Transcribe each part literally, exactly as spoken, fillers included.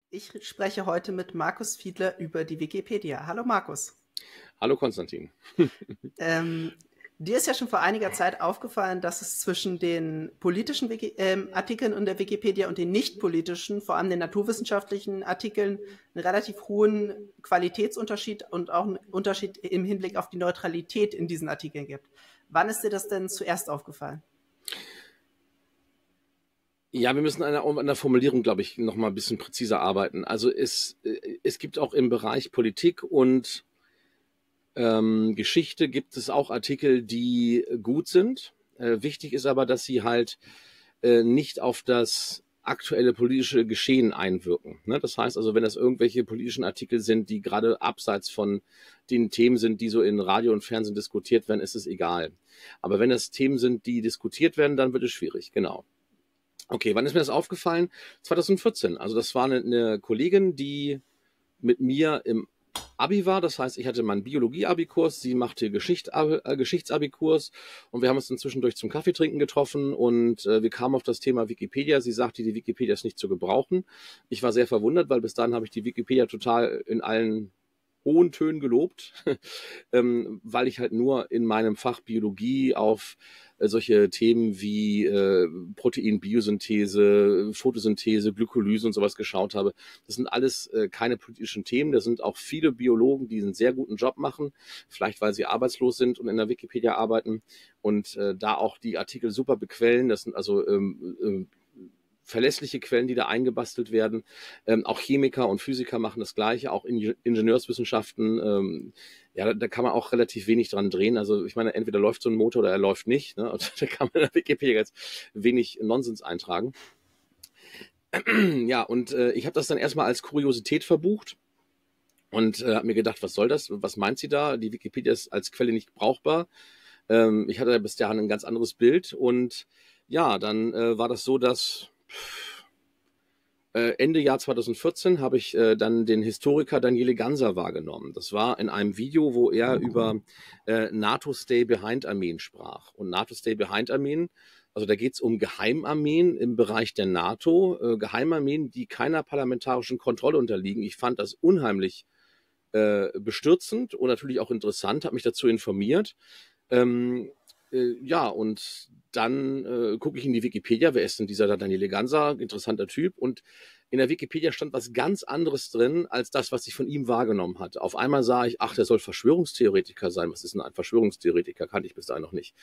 Ich spreche heute mit Markus Fiedler über die Wikipedia. Hallo Markus. Hallo Konstantin. Ähm, dir ist ja schon vor einiger Zeit aufgefallen, dass es zwischen den politischen Wiki ähm, Artikeln in der Wikipedia und den nicht politischen, vor allem den naturwissenschaftlichen Artikeln, einen relativ hohen Qualitätsunterschied und auch einen Unterschied im Hinblick auf die Neutralität in diesen Artikeln gibt. Wann ist dir das denn zuerst aufgefallen? Ja, wir müssen an der, an der Formulierung, glaube ich, noch mal ein bisschen präziser arbeiten. Also es, äh, es gibt auch im Bereich Politik und ähm, Geschichte gibt es auch Artikel, die gut sind. Äh, wichtig ist aber, dass sie halt äh, nicht auf das aktuelle politische Geschehen einwirken. Ne? Das heißt also, wenn das irgendwelche politischen Artikel sind, die gerade abseits von den Themen sind, die so in Radio und Fernsehen diskutiert werden, ist es egal. Aber wenn das Themen sind, die diskutiert werden, dann wird es schwierig, genau. Okay, wann ist mir das aufgefallen? zwanzig vierzehn. Also das war eine, eine Kollegin, die mit mir im Abi war. Das heißt, ich hatte meinen Biologie-Abi-Kurs, sie machte Geschicht, äh, Geschichts-Abi-Kurs und wir haben uns dann zwischendurch zum Kaffeetrinken getroffen und äh, wir kamen auf das Thema Wikipedia. Sie sagte, die Wikipedia ist nicht zu gebrauchen. Ich war sehr verwundert, weil bis dahin habe ich die Wikipedia total in allen hohen Tönen gelobt, ähm, weil ich halt nur in meinem Fach Biologie auf äh, solche Themen wie äh, Proteinbiosynthese, Photosynthese, Glykolyse und sowas geschaut habe. Das sind alles äh, keine politischen Themen. Da sind auch viele Biologen, die einen sehr guten Job machen, vielleicht weil sie arbeitslos sind und in der Wikipedia arbeiten und äh, da auch die Artikel super bequellen. Das sind also ähm, äh, verlässliche Quellen, die da eingebastelt werden. Ähm, auch Chemiker und Physiker machen das Gleiche, auch in Ingenieurswissenschaften. Ähm, ja, da, da kann man auch relativ wenig dran drehen. Also ich meine, entweder läuft so ein Motor oder er läuft nicht. Ne? Und da kann man in der Wikipedia jetzt wenig Nonsens eintragen. Ja, und äh, ich habe das dann erstmal als Kuriosität verbucht und äh, habe mir gedacht, was soll das? Was meint sie da? Die Wikipedia ist als Quelle nicht brauchbar. Ähm, ich hatte bis dahin ein ganz anderes Bild und ja, dann äh, war das so, dass Ende Jahr zwanzig vierzehn habe ich äh, dann den Historiker Daniele Ganser wahrgenommen. Das war in einem Video, wo er über äh, NATO Stay Behind Armeen sprach. Und NATO Stay Behind Armeen, also da geht es um Geheimarmeen im Bereich der NATO, äh, Geheimarmeen, die keiner parlamentarischen Kontrolle unterliegen. Ich fand das unheimlich äh, bestürzend und natürlich auch interessant, habe mich dazu informiert. Ähm, äh, ja, und dann äh, gucke ich in die Wikipedia, wer ist denn dieser Daniele Ganser, interessanter Typ, und in der Wikipedia stand was ganz anderes drin, als das, was ich von ihm wahrgenommen hatte. Auf einmal sah ich, ach, der soll Verschwörungstheoretiker sein. Was ist denn ein Verschwörungstheoretiker? Kannte ich bis dahin noch nicht.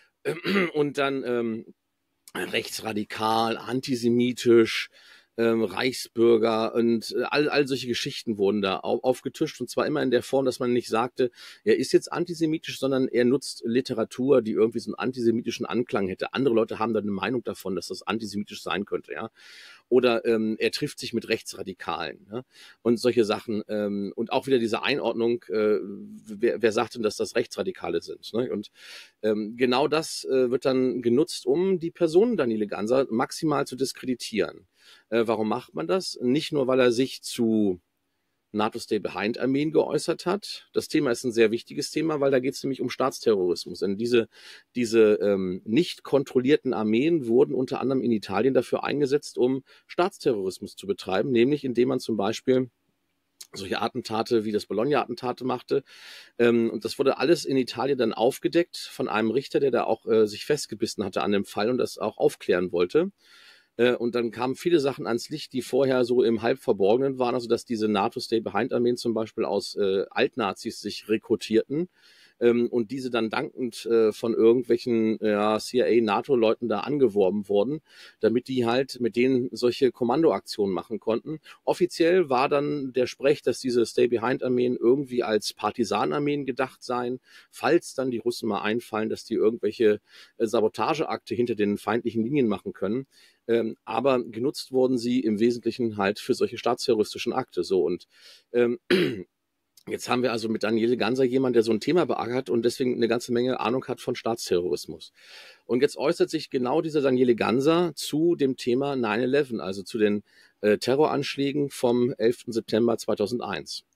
Und dann ähm, rechtsradikal, antisemitisch, ähm, Reichsbürger und äh, all, all solche Geschichten wurden da auf, aufgetischt, und zwar immer in der Form, dass man nicht sagte, er ist jetzt antisemitisch, sondern er nutzt Literatur, die irgendwie so einen antisemitischen Anklang hätte. Andere Leute haben da eine Meinung davon, dass das antisemitisch sein könnte, ja. Oder ähm, er trifft sich mit Rechtsradikalen, ne? Und solche Sachen. Ähm, und auch wieder diese Einordnung, äh, wer, wer sagt denn, dass das Rechtsradikale sind? Ne? Und ähm, genau das äh, wird dann genutzt, um die Person Daniele Ganser maximal zu diskreditieren. Äh, warum macht man das? Nicht nur, weil er sich zu NATO Stay Behind Armeen geäußert hat. Das Thema ist ein sehr wichtiges Thema, weil da geht es nämlich um Staatsterrorismus. Denn diese, diese ähm, nicht kontrollierten Armeen wurden unter anderem in Italien dafür eingesetzt, um Staatsterrorismus zu betreiben, nämlich indem man zum Beispiel solche Attentate wie das Bologna-Attentate machte. Ähm, und das wurde alles in Italien dann aufgedeckt von einem Richter, der da auch äh, sich festgebissen hatte an dem Fall und das auch aufklären wollte. Und dann kamen viele Sachen ans Licht, die vorher so im Halbverborgenen waren, also dass diese NATO Stay Behind Armeen zum Beispiel aus äh, Altnazis sich rekrutierten ähm, und diese dann dankend äh, von irgendwelchen ja, C I A-NATO-Leuten da angeworben wurden, damit die halt mit denen solche Kommandoaktionen machen konnten. Offiziell war dann der Sprech, dass diese Stay Behind Armeen irgendwie als Partisanarmeen gedacht seien, falls dann die Russen mal einfallen, dass die irgendwelche äh, Sabotageakte hinter den feindlichen Linien machen können. Ähm, aber genutzt wurden sie im Wesentlichen halt für solche staatsterroristischen Akte. So, und ähm, jetzt haben wir also mit Daniele Ganser jemanden, der so ein Thema beackert und deswegen eine ganze Menge Ahnung hat von Staatsterrorismus. Und jetzt äußert sich genau dieser Daniele Ganser zu dem Thema nine eleven, also zu den äh, Terroranschlägen vom elften September zweitausendeins.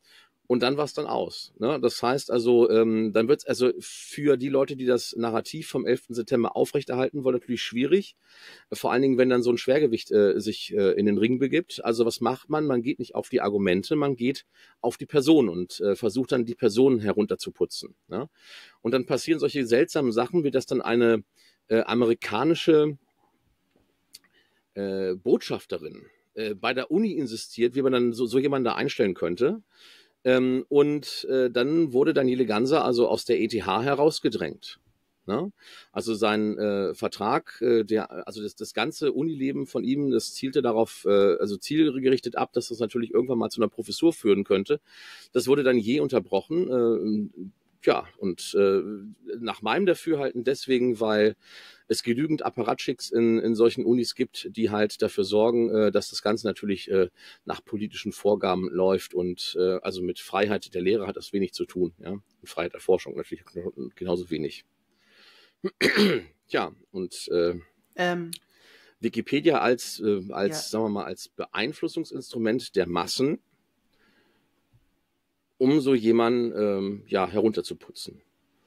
Und dann war es dann aus. Ne? Das heißt also, ähm, dann wird es also für die Leute, die das Narrativ vom elften September aufrechterhalten wollen, natürlich schwierig. Vor allen Dingen, wenn dann so ein Schwergewicht äh, sich äh, in den Ring begibt. Also was macht man? Man geht nicht auf die Argumente, man geht auf die Person und äh, versucht dann die Personen herunterzuputzen. Ne? Und dann passieren solche seltsamen Sachen, wie dass dann eine äh, amerikanische äh, Botschafterin äh, bei der Uni insistiert, wie man dann so, so jemanden da einstellen könnte. Ähm, und äh, dann wurde Daniele Ganser also aus der E T H herausgedrängt. Ne? Also sein äh, Vertrag, äh, der, also das, das ganze Unileben von ihm, das zielte darauf, äh, also zielgerichtet ab, dass das natürlich irgendwann mal zu einer Professur führen könnte. Das wurde dann je unterbrochen. Äh, ja, und äh, nach meinem Dafürhalten deswegen, weil es genügend Apparatschicks in, in solchen Unis gibt, die halt dafür sorgen, äh, dass das Ganze natürlich äh, nach politischen Vorgaben läuft und äh, also mit Freiheit der Lehre hat das wenig zu tun. Ja? Und Freiheit der Forschung natürlich genauso wenig. Ja, und äh, Ähm, Wikipedia als, äh, als, ja. sagen wir mal, als Beeinflussungsinstrument der Massen, um so jemanden ähm, ja, herunterzuputzen.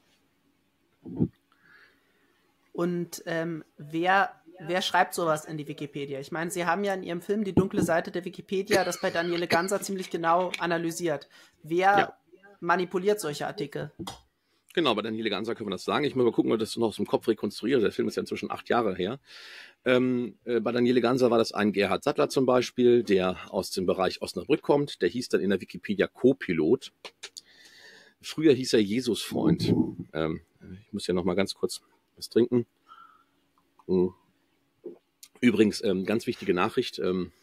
Und ähm, wer, wer schreibt sowas in die Wikipedia? Ich meine, Sie haben ja in Ihrem Film Die dunkle Seite der Wikipedia das bei Daniele Ganser ziemlich genau analysiert. Wer Ja. manipuliert solche Artikel? Genau, bei Daniele Ganser können wir das sagen. Ich muss mal gucken, ob ich das noch aus dem Kopf rekonstruiere. Der Film ist ja inzwischen acht Jahre her. Ähm, äh, bei Daniele Ganser war das ein Gerhard Sattler zum Beispiel, der aus dem Bereich Osnabrück kommt. Der hieß dann in der Wikipedia Co-Pilot. Früher hieß er Jesusfreund. Ähm, ich muss ja noch mal ganz kurz was trinken. Übrigens, ähm, ganz wichtige Nachricht. Ähm,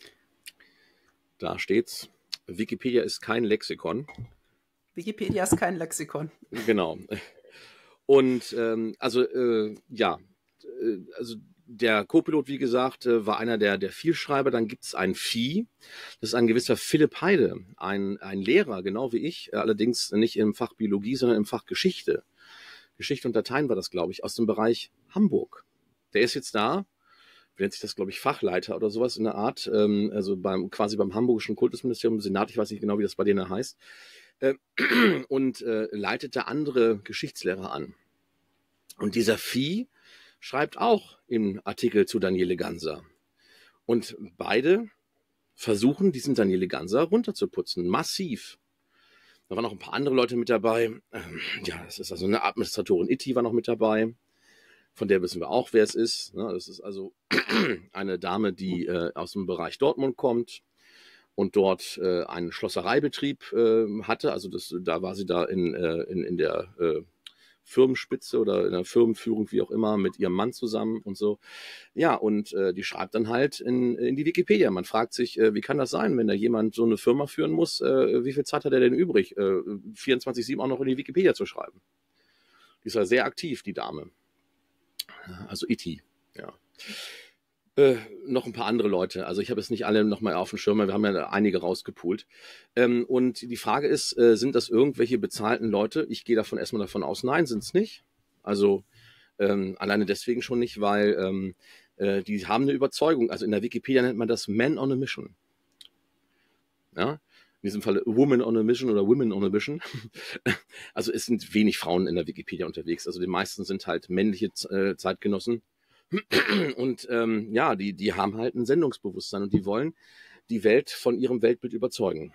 da steht's. Wikipedia ist kein Lexikon. Wikipedia ist kein Lexikon. Genau. Und ähm, also äh, ja, äh, also der Co-Pilot, wie gesagt, äh, war einer der, der Vielschreiber. Dann gibt es ein Vieh, das ist ein gewisser Philipp Heide, ein, ein Lehrer, genau wie ich, äh, allerdings nicht im Fach Biologie, sondern im Fach Geschichte. Geschichte und Latein war das, glaube ich, aus dem Bereich Hamburg. Der ist jetzt da, nennt sich das, glaube ich, Fachleiter oder sowas in der Art, ähm, also beim quasi beim Hamburgischen Kultusministerium, Senat, ich weiß nicht genau, wie das bei denen heißt, äh, und äh, leitete andere Geschichtslehrer an. Und dieser Vieh schreibt auch im Artikel zu Daniele Ganser. Und beide versuchen, diesen Daniele Ganser runterzuputzen, massiv. Da waren noch ein paar andere Leute mit dabei. Ähm, ja, das ist also eine Administratorin Itti war noch mit dabei. Von der wissen wir auch, wer es ist. Das ist also eine Dame, die äh, aus dem Bereich Dortmund kommt und dort äh, einen Schlossereibetrieb äh, hatte. Also das, da war sie da in, äh, in, in der äh, Firmenspitze oder in der Firmenführung, wie auch immer, mit ihrem Mann zusammen und so. Ja, und äh, die schreibt dann halt in, in die Wikipedia. Man fragt sich, äh, wie kann das sein, wenn da jemand so eine Firma führen muss, äh, wie viel Zeit hat er denn übrig, äh, vierundzwanzig sieben auch noch in die Wikipedia zu schreiben? Die ist ja sehr aktiv, die Dame. Also Itti, ja. Äh, noch ein paar andere Leute. Also ich habe jetzt nicht alle nochmal auf dem Schirm, wir haben ja einige rausgepoolt. Ähm, und die Frage ist, äh, sind das irgendwelche bezahlten Leute? Ich gehe davon erstmal davon aus, nein, sind es nicht. Also ähm, alleine deswegen schon nicht, weil ähm, äh, die haben eine Überzeugung. Also in der Wikipedia nennt man das Man on a Mission. Ja, in diesem Fall Woman on a Mission oder Women on a Mission. Also es sind wenig Frauen in der Wikipedia unterwegs. Also die meisten sind halt männliche äh, Zeitgenossen. Und ähm, ja, die, die haben halt ein Sendungsbewusstsein und die wollen die Welt von ihrem Weltbild überzeugen.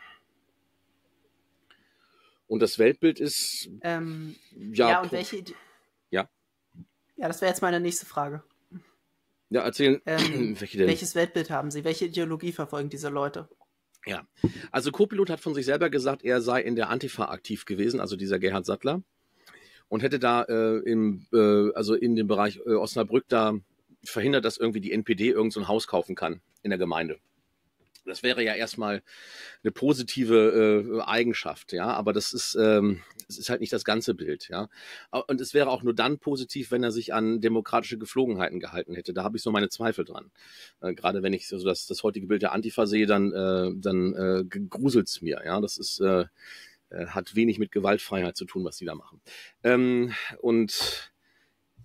Und das Weltbild ist Ähm, ja, ja, und welche Ide- ja. Ja, das wäre jetzt meine nächste Frage. Ja, erzählen. Ähm, Welche denn? welches Weltbild haben Sie? Welche Ideologie verfolgen diese Leute? Ja, also Co-Pilot hat von sich selber gesagt, er sei in der Antifa aktiv gewesen, also dieser Gerhard Sattler, und hätte da äh, im, äh, also in dem Bereich äh, Osnabrück da verhindert, dass irgendwie die N P D irgend so ein Haus kaufen kann in der Gemeinde. Das wäre ja erstmal eine positive äh, Eigenschaft, ja, aber das ist, ähm, das ist halt nicht das ganze Bild, ja. Und es wäre auch nur dann positiv, wenn er sich an demokratische Geflogenheiten gehalten hätte. Da habe ich so meine Zweifel dran. Äh, gerade wenn ich so das, das heutige Bild der Antifa sehe, dann, äh, dann äh, gruselt's mir, ja. Das ist äh, äh, hat wenig mit Gewaltfreiheit zu tun, was die da machen. Ähm, und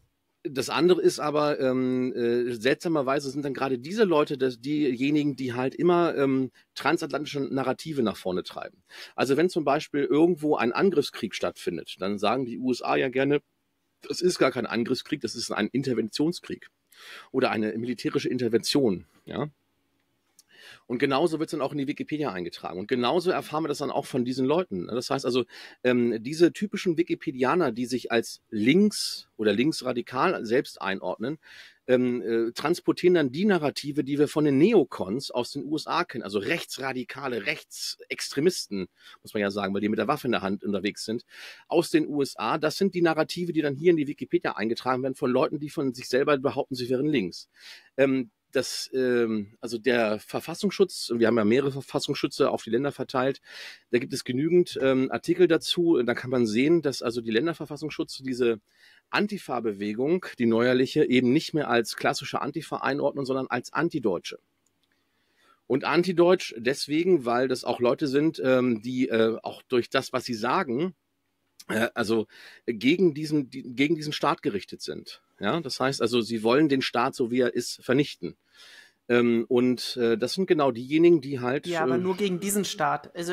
Das andere ist aber, ähm, äh, seltsamerweise sind dann gerade diese Leute das, diejenigen, die halt immer ähm, transatlantische Narrative nach vorne treiben. Also wenn zum Beispiel irgendwo ein Angriffskrieg stattfindet, dann sagen die U S A ja gerne, das ist gar kein Angriffskrieg, das ist ein Interventionskrieg oder eine militärische Intervention, ja. Und genauso wird es dann auch in die Wikipedia eingetragen. Und genauso erfahren wir das dann auch von diesen Leuten. Das heißt also, ähm, diese typischen Wikipedianer, die sich als links oder linksradikal selbst einordnen, ähm, äh, transportieren dann die Narrative, die wir von den Neokons aus den U S A kennen, also rechtsradikale Rechtsextremisten, muss man ja sagen, weil die mit der Waffe in der Hand unterwegs sind, aus den U S A. Das sind die Narrative, die dann hier in die Wikipedia eingetragen werden von Leuten, die von sich selber behaupten, sie wären links. Ähm, Das, ähm, also der Verfassungsschutz, wir haben ja mehrere Verfassungsschützer auf die Länder verteilt, da gibt es genügend ähm, Artikel dazu, da kann man sehen, dass also die Länderverfassungsschutz diese Antifa-Bewegung, die neuerliche, eben nicht mehr als klassische Antifa einordnen, sondern als Antideutsche. Und Antideutsch deswegen, weil das auch Leute sind, ähm, die äh, auch durch das, was sie sagen, äh, also gegen diesen, die, gegen diesen Staat gerichtet sind. Ja, das heißt also, sie wollen den Staat, so wie er ist, vernichten. Ähm, und äh, das sind genau diejenigen, die halt... Ja, aber äh, nur gegen diesen Staat. Also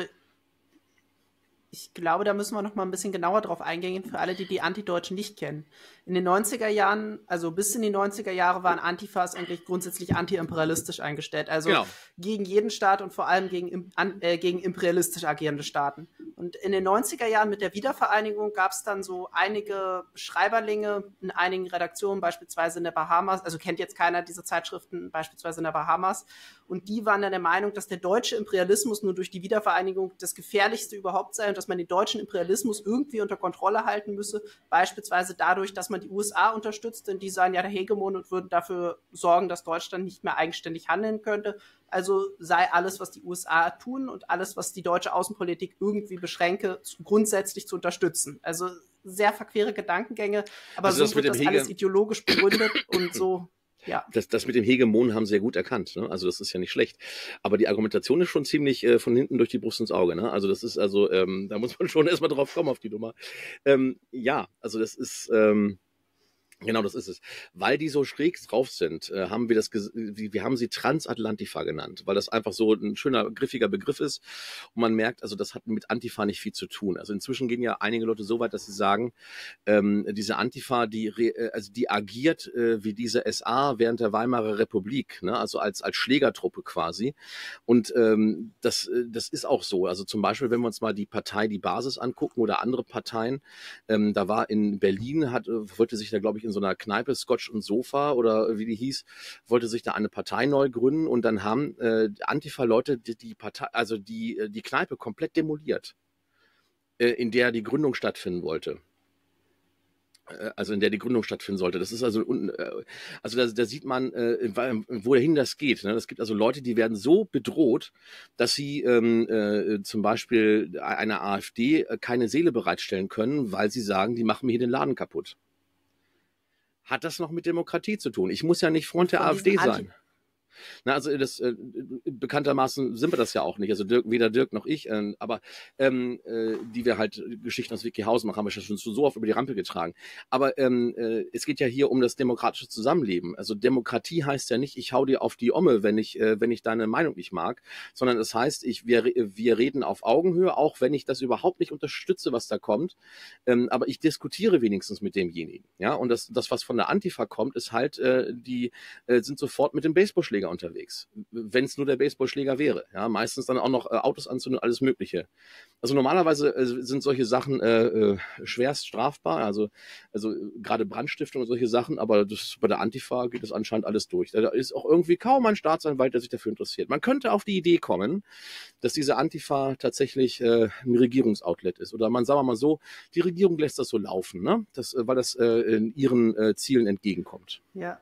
ich glaube, da müssen wir noch mal ein bisschen genauer drauf eingehen, für alle, die die Antideutschen nicht kennen. In den neunziger Jahren, also bis in die neunziger Jahre, waren Antifas eigentlich grundsätzlich antiimperialistisch eingestellt. Also Genau. gegen jeden Staat und vor allem gegen, an, äh, gegen imperialistisch agierende Staaten. Und in den neunziger Jahren mit der Wiedervereinigung gab es dann so einige Schreiberlinge in einigen Redaktionen, beispielsweise in der Bahamas, also kennt jetzt keiner diese Zeitschriften, beispielsweise in der Bahamas. Und die waren dann der Meinung, dass der deutsche Imperialismus nur durch die Wiedervereinigung das Gefährlichste überhaupt sei und dass man den deutschen Imperialismus irgendwie unter Kontrolle halten müsse, beispielsweise dadurch, dass man die U S A unterstützt, denn die seien ja der Hegemon und würden dafür sorgen, dass Deutschland nicht mehr eigenständig handeln könnte. Also sei alles, was die U S A tun und alles, was die deutsche Außenpolitik irgendwie beschränke, grundsätzlich zu unterstützen. Also sehr verquere Gedankengänge, aber Also das so mit wird dem das Hege- alles ideologisch begründet und so, ja. Das, das mit dem Hegemon haben sie sehr gut erkannt. Ne? Also das ist ja nicht schlecht. Aber die Argumentation ist schon ziemlich äh, von hinten durch die Brust ins Auge. Ne? Also das ist also, ähm, da muss man schon erstmal drauf kommen auf die Nummer. Ähm, ja, also das ist... Ähm, Genau, das ist es. Weil die so schräg drauf sind, äh, haben wir das, wir haben sie Transatlantifa genannt, weil das einfach so ein schöner, griffiger Begriff ist. Und man merkt, also das hat mit Antifa nicht viel zu tun. Also inzwischen gehen ja einige Leute so weit, dass sie sagen, ähm, diese Antifa, die, äh, also die agiert äh, wie diese S A während der Weimarer Republik, ne? Also als, als Schlägertruppe quasi. Und ähm, das, das ist auch so. Also zum Beispiel, wenn wir uns mal die Partei, die Basis angucken oder andere Parteien, ähm, da war in Berlin, hat, wollte sich da, glaube ich, in so einer Kneipe Scotch und Sofa oder wie die hieß, wollte sich da eine Partei neu gründen und dann haben äh, Antifa-Leute die, die Partei, also die, die Kneipe komplett demoliert, äh, in der die Gründung stattfinden wollte. Äh, Also in der die Gründung stattfinden sollte. Das ist also, äh, also da, da sieht man, äh, wohin das geht. Ne? Es gibt also Leute, die werden so bedroht, dass sie ähm, äh, zum Beispiel einer AfD keine Seele bereitstellen können, weil sie sagen, die machen mir hier den Laden kaputt. Hat das noch mit Demokratie zu tun? Ich muss ja nicht Freund der Von AfD diesen Anti- sein. Na, also das äh, bekanntermaßen sind wir das ja auch nicht. Also Dirk, weder Dirk noch ich, äh, aber ähm, äh, die wir halt Geschichten aus Wikihausen machen, haben wir schon so oft über die Rampe getragen. Aber ähm, äh, es geht ja hier um das demokratische Zusammenleben. Also Demokratie heißt ja nicht, ich hau dir auf die Omme, wenn ich äh, wenn ich deine Meinung nicht mag, sondern es heißt, ich wir wir reden auf Augenhöhe, auch wenn ich das überhaupt nicht unterstütze, was da kommt. Ähm, aber ich diskutiere wenigstens mit demjenigen. Ja, und das das was von der Antifa kommt, ist halt äh, die äh, sind sofort mit dem Baseballschläger unterwegs, wenn es nur der Baseballschläger wäre. Ja, meistens dann auch noch äh, Autos anzünden und alles Mögliche. Also normalerweise äh, sind solche Sachen äh, äh, schwerst strafbar, also, also äh, gerade Brandstiftung und solche Sachen, aber das, bei der Antifa geht das anscheinend alles durch. Da ist auch irgendwie kaum ein Staatsanwalt, der sich dafür interessiert. Man könnte auf die Idee kommen, dass diese Antifa tatsächlich äh, ein Regierungsoutlet ist. Oder man sagen wir mal so, die Regierung lässt das so laufen, ne? das, äh, weil das äh, in ihren äh, Zielen entgegenkommt. Ja.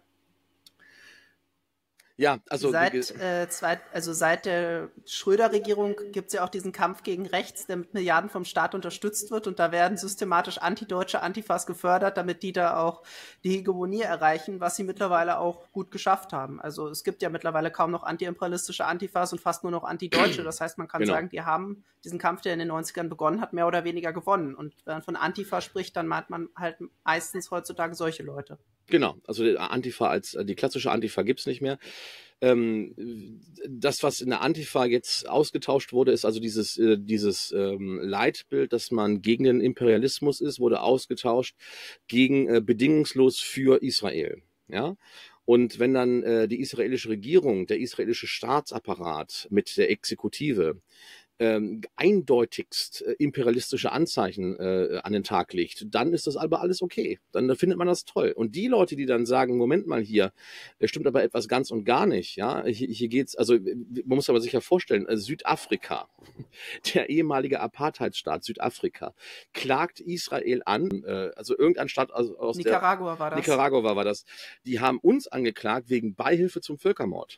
Ja, also seit, äh, zwei, also seit der Schröder-Regierung gibt es ja auch diesen Kampf gegen rechts, der mit Milliarden vom Staat unterstützt wird und da werden systematisch antideutsche Antifas gefördert, damit die da auch die Hegemonie erreichen, was sie mittlerweile auch gut geschafft haben. Also es gibt ja mittlerweile kaum noch antiimperialistische Antifas und fast nur noch antideutsche. Das heißt, man kann genau. sagen, die haben diesen Kampf, der in den neunzigern begonnen hat, mehr oder weniger gewonnen. Und wenn man von Antifa spricht, dann meint man halt meistens heutzutage solche Leute. Genau, also die Antifa als die klassische Antifa gibt's nicht mehr. Ähm, das, was in der Antifa jetzt ausgetauscht wurde, ist also dieses, äh, dieses ähm, Leitbild, dass man gegen den Imperialismus ist, wurde ausgetauscht gegen äh, bedingungslos für Israel. Ja? Und wenn dann äh, die israelische Regierung, der israelische Staatsapparat mit der Exekutive ähm, eindeutigst äh, imperialistische Anzeichen äh, an den Tag legt, dann ist das aber alles okay. Dann äh, findet man das toll. Und die Leute, die dann sagen, Moment mal hier, äh, stimmt aber etwas ganz und gar nicht, ja, hier, hier geht's, also man muss aber sich ja vorstellen, äh, Südafrika, der ehemalige Apartheidsstaat Südafrika, klagt Israel an, äh, also irgendein Staat aus, aus Nicaragua der, war das. Nicaragua war das, die haben uns angeklagt wegen Beihilfe zum Völkermord.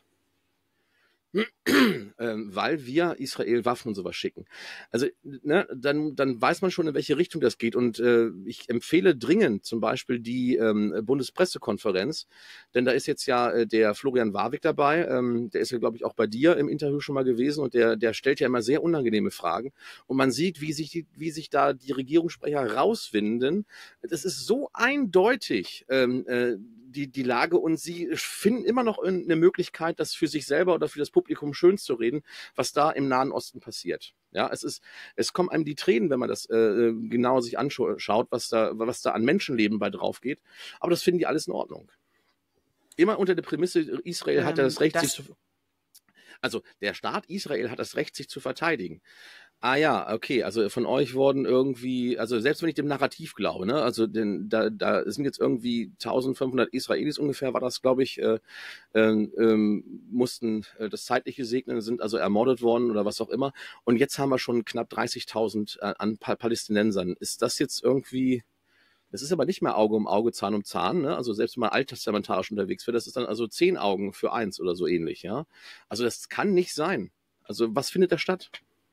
ähm, weil wir Israel Waffen und sowas schicken. Also ne, dann, dann weiß man schon, in welche Richtung das geht. Und äh, ich empfehle dringend zum Beispiel die ähm, Bundespressekonferenz, denn da ist jetzt ja äh, der Florian Warwick dabei, ähm, der ist ja, glaube ich, auch bei dir im Interview schon mal gewesen und der, der stellt ja immer sehr unangenehme Fragen. Und man sieht, wie sich, die, wie sich da die Regierungssprecher rauswinden. Das ist so eindeutig, ähm, äh, die, die Lage, und sie finden immer noch eine Möglichkeit, das für sich selber oder für das Publikum schön zu reden, was da im Nahen Osten passiert. Ja, es ist, es kommen einem die Tränen, wenn man das äh, genau sich anschaut, was da, was da an Menschenleben bei drauf geht. Aber das finden die alles in Ordnung. Immer unter der Prämisse, Israel ähm, hat das Recht, das sich zu, also der Staat Israel hat das Recht, sich zu verteidigen. Ah ja, okay, also von euch wurden irgendwie, also selbst wenn ich dem Narrativ glaube, ne, also denn, da, da sind jetzt irgendwie eintausendfünfhundert Israelis ungefähr, war das, glaube ich, äh, äh, mussten äh, das Zeitliche segnen, sind also ermordet worden oder was auch immer. Und jetzt haben wir schon knapp dreißigtausend äh, an pa Palästinensern. Ist das jetzt irgendwie, das ist aber nicht mehr Auge um Auge, Zahn um Zahn, ne? Also selbst wenn man alttestamentarisch unterwegs wird, das ist dann also zehn Augen für eins oder so ähnlich, ja? Also das kann nicht sein. Also was findet da statt?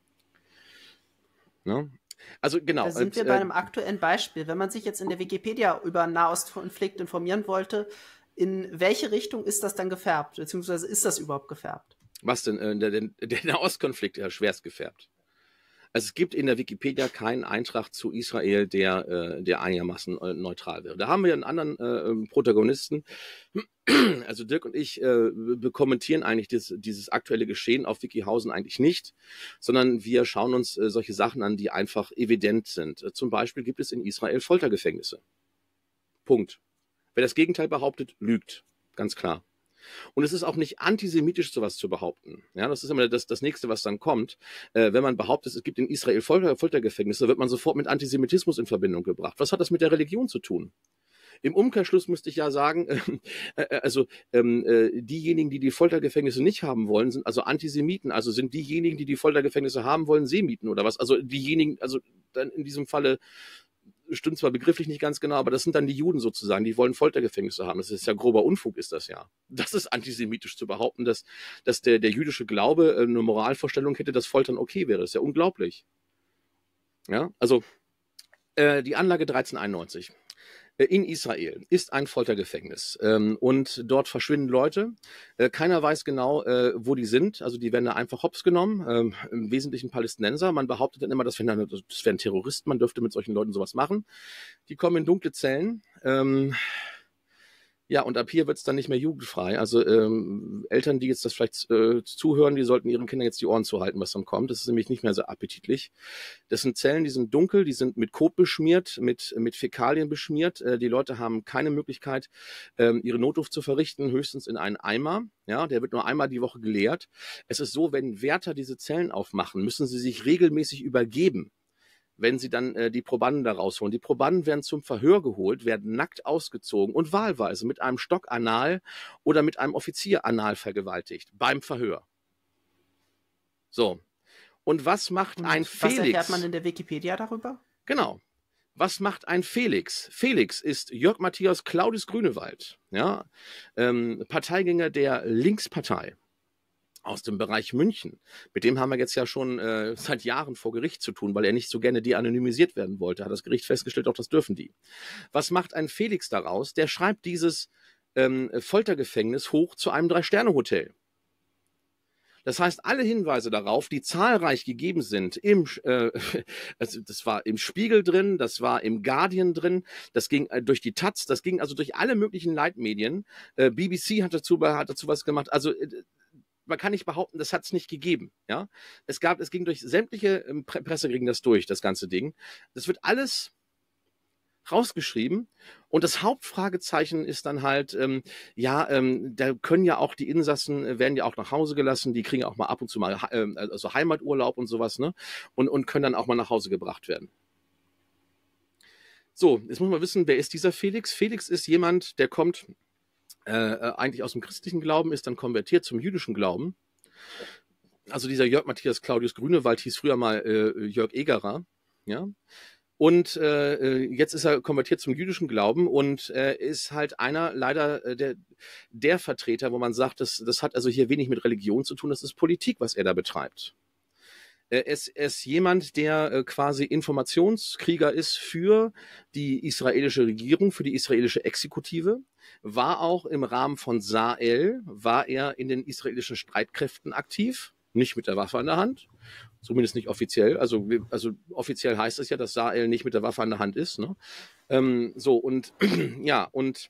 Ne? Also genau. Da sind wir bei einem aktuellen Beispiel. Wenn man sich jetzt in der Wikipedia über Nahostkonflikt informieren wollte, in welche Richtung ist das dann gefärbt? Beziehungsweise ist das überhaupt gefärbt? Was denn? Äh, der, der, der Nahostkonflikt, ja, schwerst gefärbt. Also es gibt in der Wikipedia keinen Eintrag zu Israel, der, äh, der einigermaßen äh, neutral wäre. Da haben wir einen anderen äh, Protagonisten. Also Dirk und ich äh, kommentieren eigentlich das, dieses aktuelle Geschehen auf Wikihausen eigentlich nicht, sondern wir schauen uns äh, solche Sachen an, die einfach evident sind. Äh, zum Beispiel gibt es in Israel Foltergefängnisse. Punkt. Wer das Gegenteil behauptet, lügt. Ganz klar. Und es ist auch nicht antisemitisch, sowas zu behaupten. Ja, das ist immer das, das Nächste, was dann kommt. Äh, wenn man behauptet, es gibt in Israel Folter, Foltergefängnisse, wird man sofort mit Antisemitismus in Verbindung gebracht. Was hat das mit der Religion zu tun? Im Umkehrschluss müsste ich ja sagen, äh, also ähm, äh, diejenigen, die die Foltergefängnisse nicht haben wollen, sind also Antisemiten. Also sind diejenigen, die die Foltergefängnisse haben wollen, Semiten oder was? Also diejenigen, also dann in diesem Falle stimmt zwar begrifflich nicht ganz genau, aber das sind dann die Juden sozusagen, die wollen Foltergefängnisse haben. Das ist ja grober Unfug, ist das ja. Das ist antisemitisch zu behaupten, dass, dass der, der jüdische Glaube eine Moralvorstellung hätte, dass Foltern okay wäre. Das ist ja unglaublich. Ja, also äh, die Anlage dreizehnhunderteinundneunzig in Israel ist ein Foltergefängnis ähm, und dort verschwinden Leute. Äh, keiner weiß genau, äh, wo die sind. Also die werden da einfach hops genommen, ähm, im Wesentlichen Palästinenser. Man behauptet dann immer, das wären, das wären Terroristen, man dürfte mit solchen Leuten sowas machen. Die kommen in dunkle Zellen. Ähm, Ja, und ab hier wird es dann nicht mehr jugendfrei. Also ähm, Eltern, die jetzt das vielleicht äh, zuhören, die sollten ihren Kindern jetzt die Ohren zuhalten, was dann kommt. Das ist nämlich nicht mehr so appetitlich. Das sind Zellen, die sind dunkel, die sind mit Kot beschmiert, mit, mit Fäkalien beschmiert. Äh, die Leute haben keine Möglichkeit, ähm, ihre Notdurft zu verrichten, höchstens in einen Eimer. Ja, der wird nur einmal die Woche geleert. Es ist so, wenn Wärter diese Zellen aufmachen, müssen sie sich regelmäßig übergeben, wenn sie dann äh, die Probanden da rausholen. Die Probanden werden zum Verhör geholt, werden nackt ausgezogen und wahlweise mit einem Stock anal oder mit einem Offizier anal vergewaltigt beim Verhör. So. Und was macht und ein Felix? Was erfährt man in der Wikipedia darüber? Genau. Was macht ein Felix? Felix ist Jörg Matthias Claudius Grünewald, ja, ähm, Parteigänger der Linkspartei aus dem Bereich München. Mit dem haben wir jetzt ja schon äh, seit Jahren vor Gericht zu tun, weil er nicht so gerne de-anonymisiert werden wollte. Hat das Gericht festgestellt, auch das dürfen die. Was macht ein Felix daraus? Der schreibt dieses ähm, Foltergefängnis hoch zu einem Drei-Sterne-Hotel. Das heißt, alle Hinweise darauf, die zahlreich gegeben sind, im, äh, also das war im Spiegel drin, das war im Guardian drin, das ging äh, durch die Taz, das ging also durch alle möglichen Leitmedien. Äh, B B C hat dazu, hat dazu was gemacht. Also äh, man kann nicht behaupten, das hat es nicht gegeben. Ja, es gab, es ging durch sämtliche ähm, Pre Presse ging das durch, das ganze Ding. Das wird alles rausgeschrieben. Und das Hauptfragezeichen ist dann halt, ähm, ja, ähm, da können ja auch die Insassen, äh, werden ja auch nach Hause gelassen, die kriegen auch mal ab und zu mal äh, also Heimaturlaub und sowas, ne? Und, und können dann auch mal nach Hause gebracht werden. So, jetzt muss man wissen, wer ist dieser Felix? Felix ist jemand, der kommt äh, eigentlich aus dem christlichen Glauben, ist dann konvertiert zum jüdischen Glauben. Also dieser Jörg Matthias Claudius Grünewald hieß früher mal äh, Jörg Egerer, ja. Und äh, jetzt ist er konvertiert zum jüdischen Glauben und äh, ist halt einer leider äh, der, der Vertreter, wo man sagt, das, das hat also hier wenig mit Religion zu tun, das ist Politik, was er da betreibt. Er ist, er ist jemand, der äh, quasi Informationskrieger ist für die israelische Regierung, für die israelische Exekutive, war auch im Rahmen von Sahel, war er in den israelischen Streitkräften aktiv, nicht mit der Waffe an der Hand. Zumindest nicht offiziell. Also, also offiziell heißt es ja, dass Sahel nicht mit der Waffe an der Hand ist. Ne? Ähm, so, und ja, und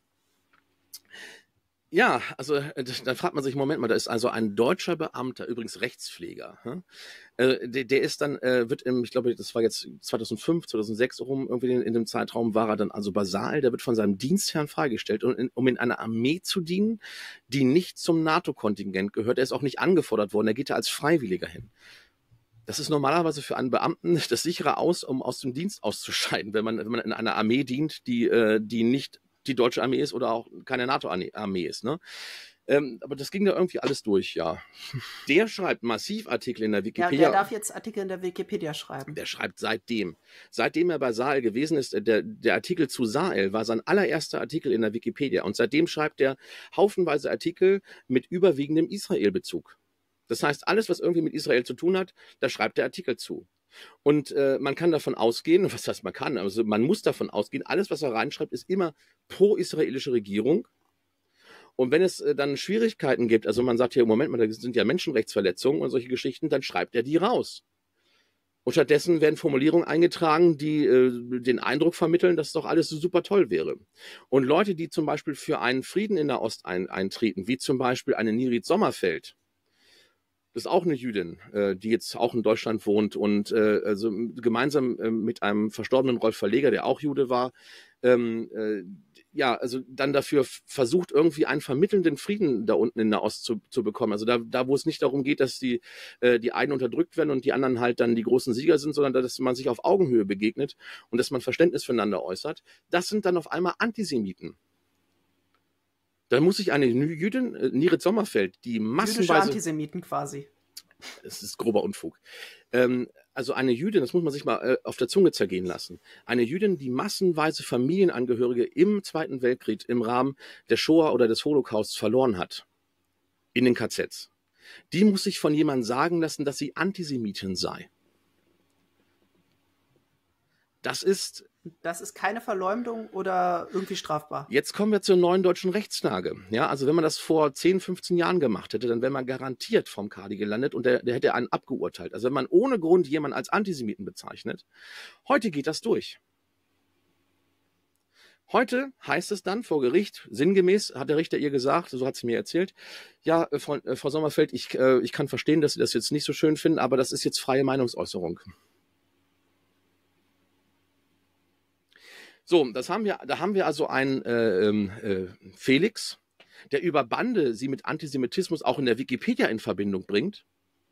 ja, also dann fragt man sich, Moment mal, da ist also ein deutscher Beamter, übrigens Rechtspfleger, hm? äh, der, der ist dann, äh, wird im, ich glaube, das war jetzt zweitausendfünf, zweitausendsechs rum, irgendwie in, in dem Zeitraum war er dann also bei Sahel, der wird von seinem Dienstherrn freigestellt, um in, um in einer Armee zu dienen, die nicht zum NATO-Kontingent gehört. Er ist auch nicht angefordert worden, er geht da als Freiwilliger hin. Das ist normalerweise für einen Beamten das sichere Aus, um aus dem Dienst auszuscheiden, wenn man, wenn man in einer Armee dient, die, äh, die nicht die deutsche Armee ist oder auch keine NATO-Armee ist. Ne? Ähm, aber das ging da irgendwie alles durch, ja. Der schreibt massiv Artikel in der Wikipedia. Ja, der darf jetzt Artikel in der Wikipedia schreiben. Der schreibt seitdem. Seitdem er bei Sahel gewesen ist, der, der Artikel zu Sahel war sein allererster Artikel in der Wikipedia. Und seitdem schreibt er haufenweise Artikel mit überwiegendem Israel-Bezug. Das heißt, alles, was irgendwie mit Israel zu tun hat, da schreibt der Artikel zu. Und äh, man kann davon ausgehen, was heißt man kann, also man muss davon ausgehen, alles, was er reinschreibt, ist immer pro-israelische Regierung. Und wenn es äh, dann Schwierigkeiten gibt, also man sagt hier, im Moment mal, da sind ja Menschenrechtsverletzungen und solche Geschichten, dann schreibt er die raus. Und stattdessen werden Formulierungen eingetragen, die äh, den Eindruck vermitteln, dass doch alles so super toll wäre. Und Leute, die zum Beispiel für einen Frieden in der Ost ein, eintreten, wie zum Beispiel eine Nirit Sommerfeld, das ist auch eine Jüdin, äh, die jetzt auch in Deutschland wohnt und äh, also gemeinsam äh, mit einem verstorbenen Rolf Verleger, der auch Jude war, ähm, äh, ja, also dann dafür versucht, irgendwie einen vermittelnden Frieden da unten in der Ost zu, zu bekommen. Also da, da, wo es nicht darum geht, dass die, äh, die einen unterdrückt werden und die anderen halt dann die großen Sieger sind, sondern dass man sich auf Augenhöhe begegnet und dass man Verständnis füreinander äußert. Das sind dann auf einmal Antisemiten. Da muss sich eine Jüdin, äh, Nirit Sommerfeld, die massenweise... Jüdische Antisemiten quasi. Es ist grober Unfug. Ähm, also eine Jüdin, das muss man sich mal äh, auf der Zunge zergehen lassen. Eine Jüdin, die massenweise Familienangehörige im Zweiten Weltkrieg im Rahmen der Shoah oder des Holocausts verloren hat. In den K Zs. Die muss sich von jemandem sagen lassen, dass sie Antisemitin sei. Das ist... Das ist keine Verleumdung oder irgendwie strafbar. Jetzt kommen wir zur neuen deutschen Rechtslage. Ja, also wenn man das vor zehn, fünfzehn Jahren gemacht hätte, dann wäre man garantiert vom Kadi gelandet und der, der hätte einen abgeurteilt. Also wenn man ohne Grund jemanden als Antisemiten bezeichnet, heute geht das durch. Heute heißt es dann vor Gericht, sinngemäß hat der Richter ihr gesagt, so hat sie mir erzählt, ja, Frau, Frau Sommerfeld, ich, äh, ich kann verstehen, dass Sie das jetzt nicht so schön finden, aber das ist jetzt freie Meinungsäußerung. So, das haben wir, da haben wir also einen äh, äh, Felix, der über Bande sie mit Antisemitismus auch in der Wikipedia in Verbindung bringt.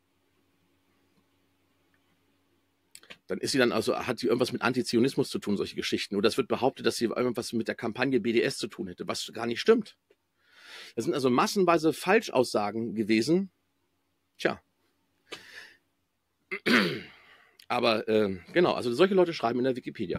Dann ist sie dann also, hat sie irgendwas mit Antizionismus zu tun, solche Geschichten. Oder es wird behauptet, dass sie irgendwas mit der Kampagne B D S zu tun hätte, was gar nicht stimmt. Das sind also massenweise Falschaussagen gewesen. Tja. Aber äh, genau, also solche Leute schreiben in der Wikipedia.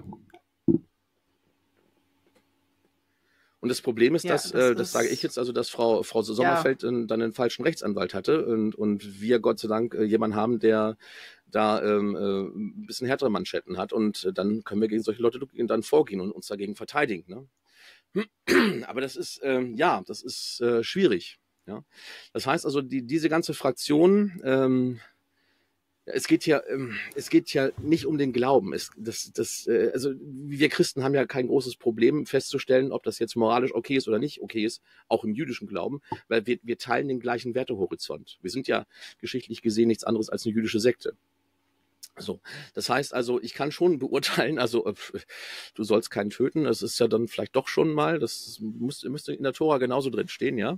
Und das Problem ist, ja, dass, das, äh, das sage ich jetzt, also dass Frau, Frau Sommerfeld ja. dann einen falschen Rechtsanwalt hatte und, und wir Gott sei Dank äh, jemanden haben, der da ähm, äh, ein bisschen härtere Manschetten hat und äh, dann können wir gegen solche Leute dann vorgehen und uns dagegen verteidigen. Ne? Aber das ist, äh, ja, das ist äh, schwierig. Ja? Das heißt also, die, diese ganze Fraktion, ähm, es geht ja, ähm, es geht ja nicht um den Glauben. Es, das, das, äh, also wir Christen haben ja kein großes Problem festzustellen, ob das jetzt moralisch okay ist oder nicht okay ist, auch im jüdischen Glauben, weil wir, wir teilen den gleichen Wertehorizont. Wir sind ja geschichtlich gesehen nichts anderes als eine jüdische Sekte. So, das heißt also, ich kann schon beurteilen, also äh, du sollst keinen töten, das ist ja dann vielleicht doch schon mal, das muss, müsste in der Tora genauso drin stehen, ja.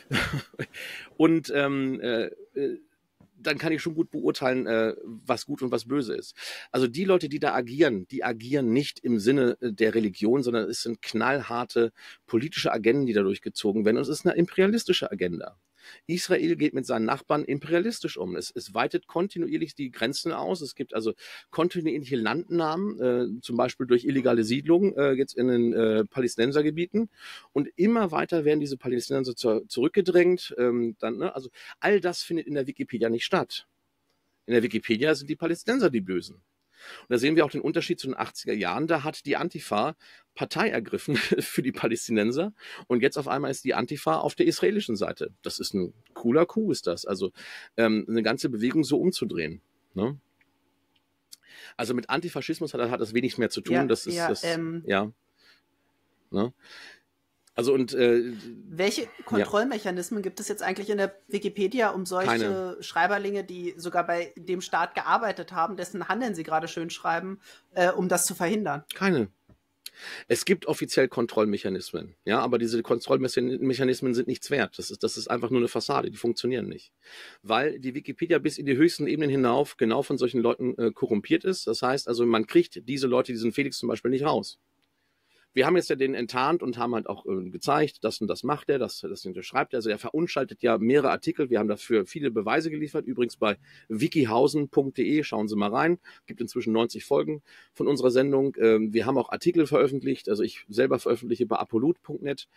Und ähm, äh, dann kann ich schon gut beurteilen, äh, was gut und was böse ist. Also die Leute, die da agieren, die agieren nicht im Sinne der Religion, sondern es sind knallharte politische Agenden, die da durchgezogen werden. Und es ist eine imperialistische Agenda. Israel geht mit seinen Nachbarn imperialistisch um. Es, es weitet kontinuierlich die Grenzen aus. Es gibt also kontinuierliche Landnahmen, äh, zum Beispiel durch illegale Siedlungen äh, jetzt in den äh, Palästinensergebieten. Und immer weiter werden diese Palästinenser zu, zurückgedrängt. Ähm, dann, ne? Also all das findet in der Wikipedia nicht statt. In der Wikipedia sind die Palästinenser die Bösen. Und da sehen wir auch den Unterschied zu den achtziger Jahren. Da hat die Antifa Partei ergriffen für die Palästinenser und jetzt auf einmal ist die Antifa auf der israelischen Seite. Das ist ein cooler Coup, ist das. Also ähm, eine ganze Bewegung so umzudrehen. Ne? Also mit Antifaschismus hat, hat das wenig mehr zu tun. Ja, das ist, ja, das, ähm, ja. Ne? Also und äh, welche Kontrollmechanismen ja. gibt es jetzt eigentlich in der Wikipedia, um solche Keine. Schreiberlinge, die sogar bei dem Staat gearbeitet haben, dessen Handeln sie gerade schön schreiben, äh, um das zu verhindern? Keine. Es gibt offiziell Kontrollmechanismen, ja, aber diese Kontrollmechanismen sind nichts wert. Das ist, das ist einfach nur eine Fassade, die funktionieren nicht. Weil die Wikipedia bis in die höchsten Ebenen hinauf genau von solchen Leuten äh, korrumpiert ist. Das heißt also, man kriegt diese Leute, diesen Felix zum Beispiel, nicht raus. Wir haben jetzt ja den enttarnt und haben halt auch äh, gezeigt, das und das macht er, das, das unterschreibt er. Also er verunschaltet ja mehrere Artikel. Wir haben dafür viele Beweise geliefert. Übrigens bei wikihausen punkt de, schauen Sie mal rein. Gibt inzwischen neunzig Folgen von unserer Sendung. Ähm, wir haben auch Artikel veröffentlicht. Also ich selber veröffentliche bei apolut punkt net.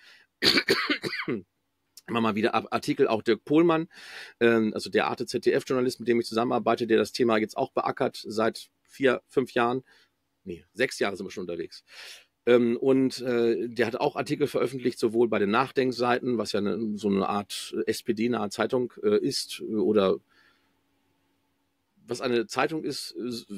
Immer mal wieder Artikel, auch Dirk Pohlmann, ähm, also der Arte Z D F-Journalist, mit dem ich zusammenarbeite, der das Thema jetzt auch beackert seit vier, fünf Jahren. Nee, sechs Jahre sind wir schon unterwegs. Und äh, der hat auch Artikel veröffentlicht, sowohl bei den Nachdenkseiten, was ja eine, so eine Art S P D-nahe Zeitung äh, ist, oder was eine Zeitung ist,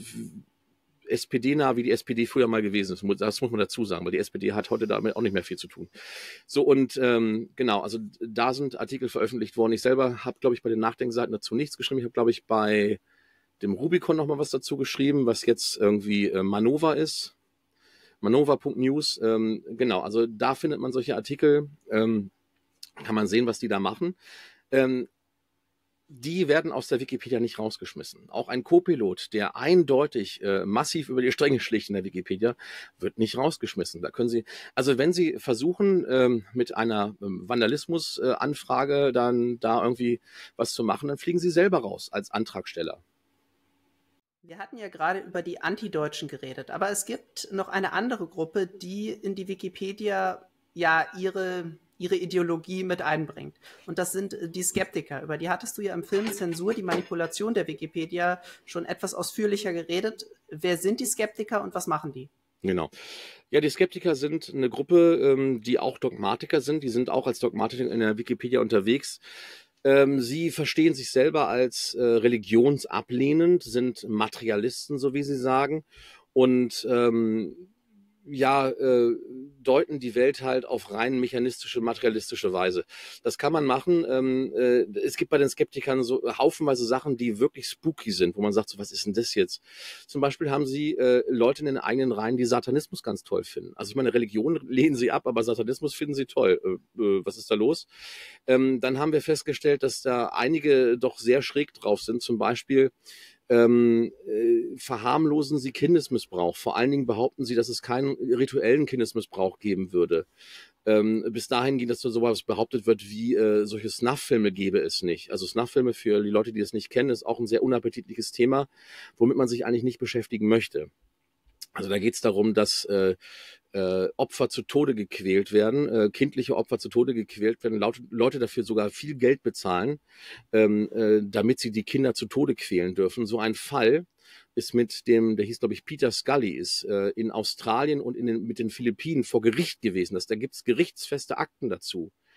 äh, S P D-nah, wie die S P D früher mal gewesen ist. Das muss man dazu sagen, weil die S P D hat heute damit auch nicht mehr viel zu tun. So, und ähm, genau, also da sind Artikel veröffentlicht worden. Ich selber habe, glaube ich, bei den Nachdenkseiten dazu nichts geschrieben. Ich habe, glaube ich, bei dem Rubicon noch mal was dazu geschrieben, was jetzt irgendwie äh, Manova ist. manova punkt news, ähm, genau, also da findet man solche Artikel, ähm, kann man sehen, was die da machen. Ähm, die werden aus der Wikipedia nicht rausgeschmissen. Auch ein Co-Pilot, der eindeutig äh, massiv über die Stränge schlicht in der Wikipedia, wird nicht rausgeschmissen. Da können Sie, also wenn Sie versuchen, ähm, mit einer ähm, Vandalismus-Anfrage äh, dann da irgendwie was zu machen, dann fliegen Sie selber raus als Antragsteller. Wir hatten ja gerade über die Antideutschen geredet, aber es gibt noch eine andere Gruppe, die in die Wikipedia ja ihre, ihre Ideologie mit einbringt. Und das sind die Skeptiker. Über die hattest du ja im Film Zensur, die Manipulation der Wikipedia, schon etwas ausführlicher geredet. Wer sind die Skeptiker und was machen die? Genau. Ja, die Skeptiker sind eine Gruppe, ähm, die auch Dogmatiker sind. Die sind auch als Dogmatiker in der Wikipedia unterwegs. Ähm, sie verstehen sich selber als äh, religionsablehnend, sind Materialisten, so wie sie sagen, und ähm, ja, äh, deuten die Welt halt auf rein mechanistische, materialistische Weise. Das kann man machen. Ähm, äh, es gibt bei den Skeptikern so haufenweise Sachen, die wirklich spooky sind, wo man sagt, so, was ist denn das jetzt? Zum Beispiel haben sie äh, Leute in den eigenen Reihen, die Satanismus ganz toll finden. Also ich meine, Religion lehnen sie ab, aber Satanismus finden sie toll. Äh, äh, was ist da los? Ähm, dann haben wir festgestellt, dass da einige doch sehr schräg drauf sind. Zum Beispiel Ähm, äh, verharmlosen sie Kindesmissbrauch. Vor allen Dingen behaupten sie, dass es keinen rituellen Kindesmissbrauch geben würde. Ähm, bis dahin ging das so, sowas behauptet wird, wie äh, solche Snuff-Filme gäbe es nicht. Also Snuff-Filme, für die Leute, die es nicht kennen, ist auch ein sehr unappetitliches Thema, womit man sich eigentlich nicht beschäftigen möchte. Also da geht es darum, dass äh, äh, Opfer zu Tode gequält werden, äh, kindliche Opfer zu Tode gequält werden, laut, Leute dafür sogar viel Geld bezahlen, ähm, äh, damit sie die Kinder zu Tode quälen dürfen. So ein Fall ist mit dem, der hieß glaube ich Peter Scully, ist äh, in Australien und in den, mit den Philippinen vor Gericht gewesen. Das, da gibt es gerichtsfeste Akten dazu.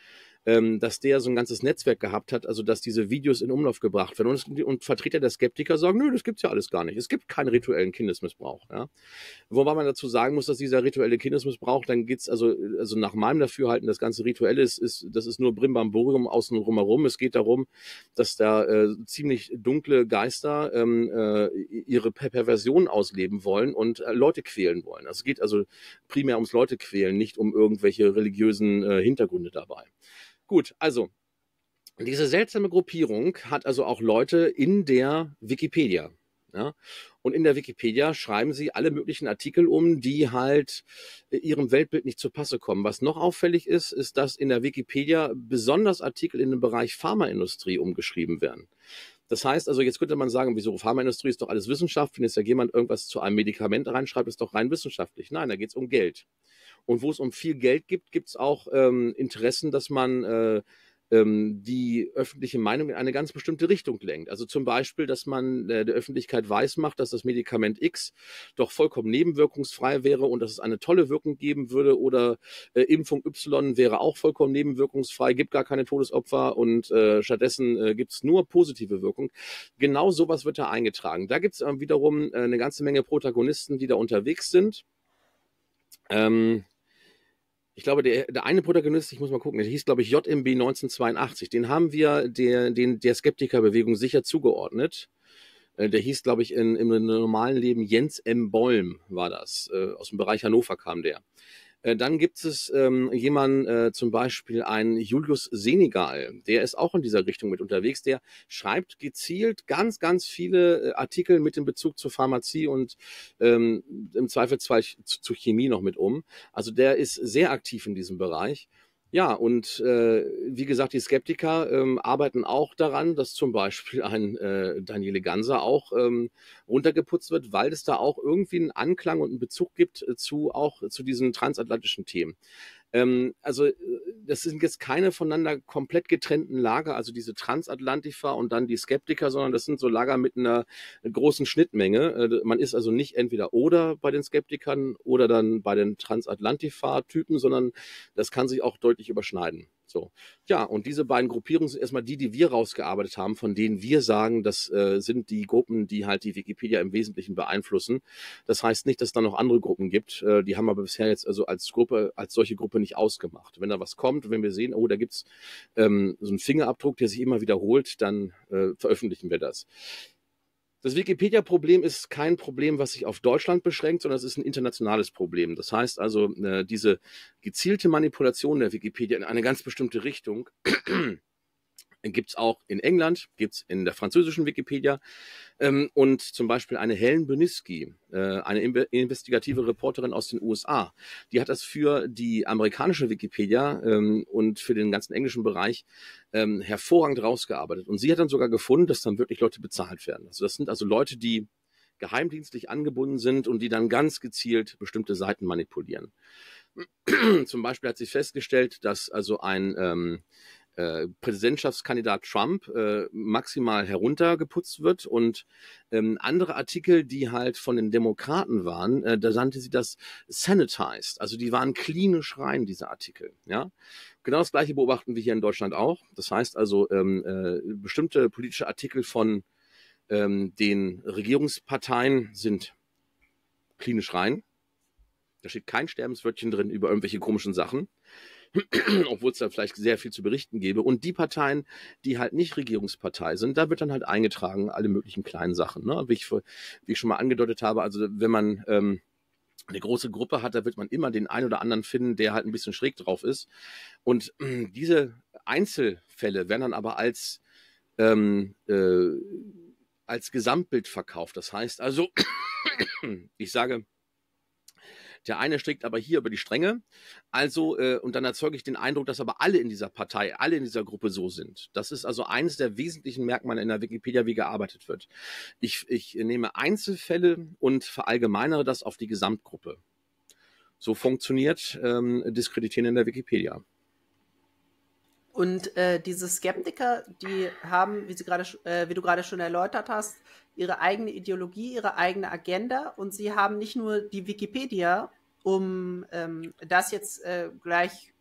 ähm, dass der so ein ganzes Netzwerk gehabt hat, also dass diese Videos in Umlauf gebracht werden. Und, es, und Vertreter der Skeptiker sagen, nö, das gibt's ja alles gar nicht. Es gibt keinen rituellen Kindesmissbrauch. Ja? Wobei man dazu sagen muss, dass dieser rituelle Kindesmissbrauch, dann geht's also, also nach meinem Dafürhalten, das ganze Rituelle ist, ist das ist nur Brimbamborium außen rumherum. Es geht darum, dass da äh, ziemlich dunkle Geister ähm, äh, ihre per Perversion ausleben wollen und äh, Leute quälen wollen. Also es geht also primär ums Leute quälen, nicht um irgendwelche religiösen äh, Hintergründe dabei. Gut, also diese seltsame Gruppierung hat also auch Leute in der Wikipedia. Ja? Und in der Wikipedia schreiben sie alle möglichen Artikel um, die halt ihrem Weltbild nicht zu Passe kommen. Was noch auffällig ist, ist, dass in der Wikipedia besonders Artikel in dem Bereich Pharmaindustrie umgeschrieben werden. Das heißt also, jetzt könnte man sagen, wieso Pharmaindustrie ist doch alles Wissenschaft, wenn jetzt ja jemand irgendwas zu einem Medikament reinschreibt, ist doch rein wissenschaftlich. Nein, da geht es um Geld. Und wo es um viel Geld gibt, gibt es auch ähm, Interessen, dass man äh, ähm, die öffentliche Meinung in eine ganz bestimmte Richtung lenkt. Also zum Beispiel, dass man äh, der Öffentlichkeit weismacht, dass das Medikament X doch vollkommen nebenwirkungsfrei wäre und dass es eine tolle Wirkung geben würde, oder äh, Impfung Y wäre auch vollkommen nebenwirkungsfrei, gibt gar keine Todesopfer und äh, stattdessen äh, gibt es nur positive Wirkung. Genau sowas wird da eingetragen. Da gibt es äh, wiederum äh, eine ganze Menge Protagonisten, die da unterwegs sind. Ähm, Ich glaube, der, der eine Protagonist, ich muss mal gucken, der hieß, glaube ich, J M B neunzehnhundertzweiundachtzig. Den haben wir der, den, der Skeptikerbewegung sicher zugeordnet. Äh, der hieß, glaube ich, in, im normalen Leben Jens M. Bollm war das. Äh, aus dem Bereich Hannover kam der. Äh, dann gibt es ähm, jemanden, äh, zum Beispiel einen Julius Senegal, der ist auch in dieser Richtung mit unterwegs, der schreibt gezielt ganz, ganz viele äh, Artikel mit dem Bezug zur Pharmazie und ähm, im Zweifelsfall zu, zu Chemie noch mit um. Also der ist sehr aktiv in diesem Bereich. Ja, und äh, wie gesagt, die Skeptiker ähm, arbeiten auch daran, dass zum Beispiel ein äh, Daniele Ganser auch ähm, runtergeputzt wird, weil es da auch irgendwie einen Anklang und einen Bezug gibt äh, zu auch zu diesen transatlantischen Themen. Ähm, also äh, das sind jetzt keine voneinander komplett getrennten Lager, also diese Transatlantifa und dann die Skeptiker, sondern das sind so Lager mit einer großen Schnittmenge. Äh, man ist also nicht entweder oder bei den Skeptikern oder dann bei den Transatlantifa-Typen, sondern das kann sich auch deutlich überschneiden. So. Ja, und diese beiden Gruppierungen sind erstmal die, die wir rausgearbeitet haben, von denen wir sagen, das äh, sind die Gruppen, die halt die Wikipedia im Wesentlichen beeinflussen. Das heißt nicht, dass es da noch andere Gruppen gibt. Äh, die haben aber bisher jetzt also als Gruppe, als solche Gruppe nicht ausgemacht. Wenn da was kommt, wenn wir sehen, oh, da gibt's ähm, so einen Fingerabdruck, der sich immer wiederholt, dann äh, veröffentlichen wir das. Das Wikipedia-Problem ist kein Problem, was sich auf Deutschland beschränkt, sondern es ist ein internationales Problem. Das heißt also, äh, diese gezielte Manipulation der Wikipedia in eine ganz bestimmte Richtung gibt es auch in England, gibt es in der französischen Wikipedia ähm, und zum Beispiel eine Helen Boniski, äh, eine Inve- investigative Reporterin aus den U S A, die hat das für die amerikanische Wikipedia ähm, und für den ganzen englischen Bereich ähm, hervorragend rausgearbeitet. Und sie hat dann sogar gefunden, dass dann wirklich Leute bezahlt werden. Also das sind also Leute, die geheimdienstlich angebunden sind und die dann ganz gezielt bestimmte Seiten manipulieren. Zum Beispiel hat sie festgestellt, dass also ein ähm, äh, Präsidentschaftskandidat Trump äh, maximal heruntergeputzt wird und ähm, andere Artikel, die halt von den Demokraten waren, äh, da nannte sie das sanitized, also die waren klinisch rein, diese Artikel. Ja, genau das Gleiche beobachten wir hier in Deutschland auch. Das heißt also, ähm, äh, bestimmte politische Artikel von ähm, den Regierungsparteien sind klinisch rein. Da steht kein Sterbenswörtchen drin über irgendwelche komischen Sachen, obwohl es da vielleicht sehr viel zu berichten gäbe. Und die Parteien, die halt nicht Regierungspartei sind, da wird dann halt eingetragen, alle möglichen kleinen Sachen. Ne? Wie, ich, wie ich schon mal angedeutet habe, also wenn man ähm, eine große Gruppe hat, da wird man immer den einen oder anderen finden, der halt ein bisschen schräg drauf ist. Und äh, diese Einzelfälle werden dann aber als, ähm, äh, als Gesamtbild verkauft. Das heißt also, ich sage, der eine strickt aber hier über die Stränge, also äh, und dann erzeuge ich den Eindruck, dass aber alle in dieser Partei, alle in dieser Gruppe so sind. Das ist also eines der wesentlichen Merkmale in der Wikipedia, wie gearbeitet wird. Ich, ich nehme Einzelfälle und verallgemeinere das auf die Gesamtgruppe. So funktioniert ähm, Diskreditieren in der Wikipedia. Und äh, diese Skeptiker, die haben, wie, sie gerade, äh, wie du gerade schon erläutert hast, ihre eigene Ideologie, ihre eigene Agenda, und sie haben nicht nur die Wikipedia, um ähm, das jetzt äh, gleich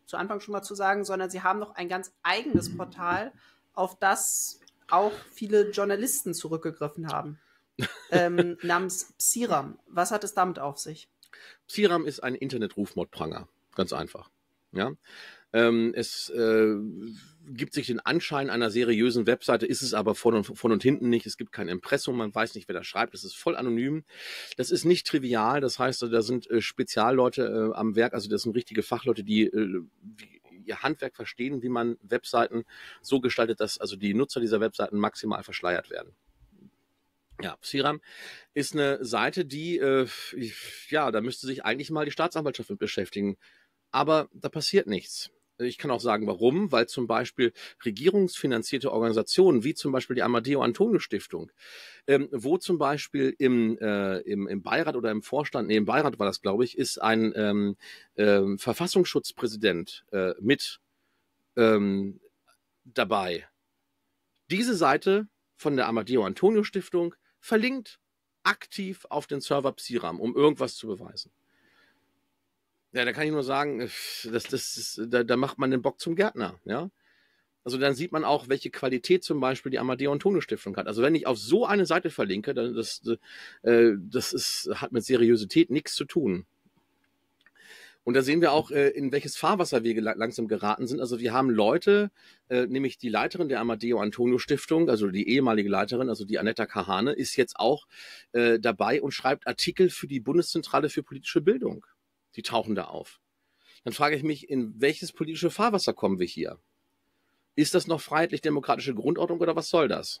zu Anfang schon mal zu sagen, sondern sie haben noch ein ganz eigenes Portal, auf das auch viele Journalisten zurückgegriffen haben, ähm, namens Psiram. Was hat es damit auf sich? Psiram ist ein Internet-Rufmordpranger, ganz einfach. Ja, ähm, es äh, gibt sich den Anschein einer seriösen Webseite, ist es aber vorne und, vorne und hinten nicht. Es gibt kein Impressum, man weiß nicht, wer da schreibt. Das ist voll anonym. Das ist nicht trivial. Das heißt, da sind äh, Spezialleute äh, am Werk. Also das sind richtige Fachleute, die, äh, die ihr Handwerk verstehen, wie man Webseiten so gestaltet, dass also die Nutzer dieser Webseiten maximal verschleiert werden. Ja, Psiram ist eine Seite, die, äh, ja, da müsste sich eigentlich mal die Staatsanwaltschaft mit beschäftigen. Aber da passiert nichts. Ich kann auch sagen, warum. Weil zum Beispiel regierungsfinanzierte Organisationen, wie zum Beispiel die Amadeo Antonio Stiftung, ähm, wo zum Beispiel im, äh, im, im Beirat oder im Vorstand, nee, im Beirat war das, glaube ich, ist ein ähm, ähm, Verfassungsschutzpräsident äh, mit ähm, dabei. Diese Seite von der Amadeo Antonio Stiftung verlinkt aktiv auf den Server Psiram, um irgendwas zu beweisen. Ja, da kann ich nur sagen, das, das ist, da, da macht man den Bock zum Gärtner, ja. Also dann sieht man auch, welche Qualität zum Beispiel die Amadeo Antonio Stiftung hat. Also wenn ich auf so eine Seite verlinke, dann das, äh, das ist, hat mit Seriosität nichts zu tun. Und da sehen wir auch, äh, in welches Fahrwasser wir langsam geraten sind. Also wir haben Leute, äh, nämlich die Leiterin der Amadeo Antonio Stiftung, also die ehemalige Leiterin, also die Annetta Kahane, ist jetzt auch äh, dabei und schreibt Artikel für die Bundeszentrale für politische Bildung. Die tauchen da auf. Dann frage ich mich, in welches politische Fahrwasser kommen wir hier? Ist das noch freiheitlich-demokratische Grundordnung oder was soll das?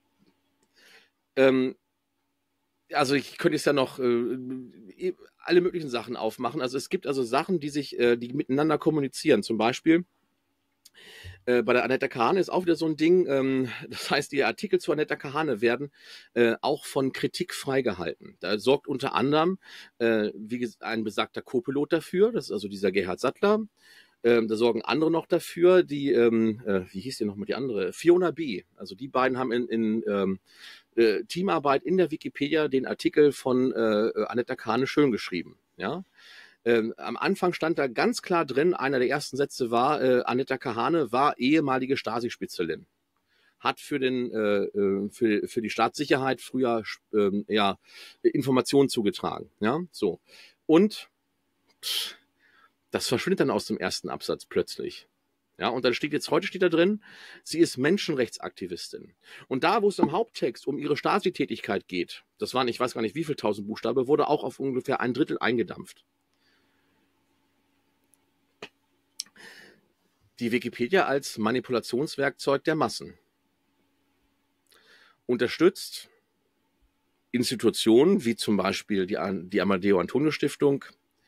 Ähm, also ich könnte jetzt ja noch äh, alle möglichen Sachen aufmachen. Also es gibt also Sachen, die sich, äh, die miteinander kommunizieren. Zum Beispiel äh, bei der Annetta Kahane ist auch wieder so ein Ding. Ähm, das heißt, die Artikel zu Annetta Kahane werden äh, auch von Kritik freigehalten. Da sorgt unter anderem äh, wie gesagt, ein besagter Co-Pilot dafür. Das ist also dieser Gerhard Sattler. Ähm, da sorgen andere noch dafür, die, ähm, äh, wie hieß die nochmal die andere? Fiona B. Also die beiden haben in, in ähm, äh, Teamarbeit in der Wikipedia den Artikel von äh, Annetta Kahane schön geschrieben. Ja? Ähm, am Anfang stand da ganz klar drin, einer der ersten Sätze war, äh, Annetta Kahane war ehemalige Stasi-Spitzelin. Hat für, den, äh, für, für die Staatssicherheit früher äh, ja, Informationen zugetragen. Ja? So. Und pff, das verschwindet dann aus dem ersten Absatz plötzlich. Ja, und dann steht jetzt, heute steht da drin, sie ist Menschenrechtsaktivistin. Und da, wo es im Haupttext um ihre Stasi-Tätigkeit geht, das waren, ich weiß gar nicht wie viel tausend Buchstaben, wurde auch auf ungefähr ein Drittel eingedampft. Die Wikipedia als Manipulationswerkzeug der Massen unterstützt Institutionen wie zum Beispiel die, die Amadeo Antonio Stiftung.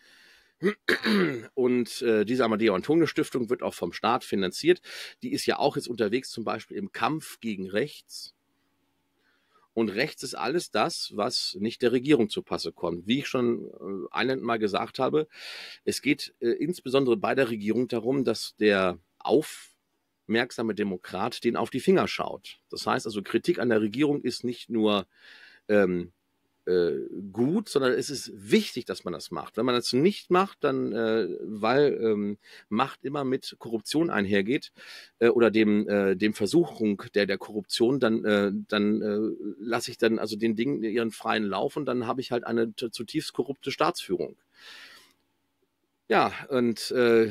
Und äh, diese Amadeo Antonio Stiftung wird auch vom Staat finanziert. Die ist ja auch jetzt unterwegs zum Beispiel im Kampf gegen rechts. Und rechts ist alles das, was nicht der Regierung zu Passe kommt. Wie ich schon äh, einleitend mal gesagt habe, es geht äh, insbesondere bei der Regierung darum, dass der aufmerksame Demokrat denen auf die Finger schaut. Das heißt also, Kritik an der Regierung ist nicht nur ähm, gut, sondern es ist wichtig, dass man das macht. Wenn man das nicht macht, dann, äh, weil ähm, Macht immer mit Korruption einhergeht äh, oder dem, äh, dem Versuchung der, der Korruption, dann, äh, dann äh, lasse ich dann also den Dingen ihren freien Lauf und dann habe ich halt eine zutiefst korrupte Staatsführung. Ja, und äh,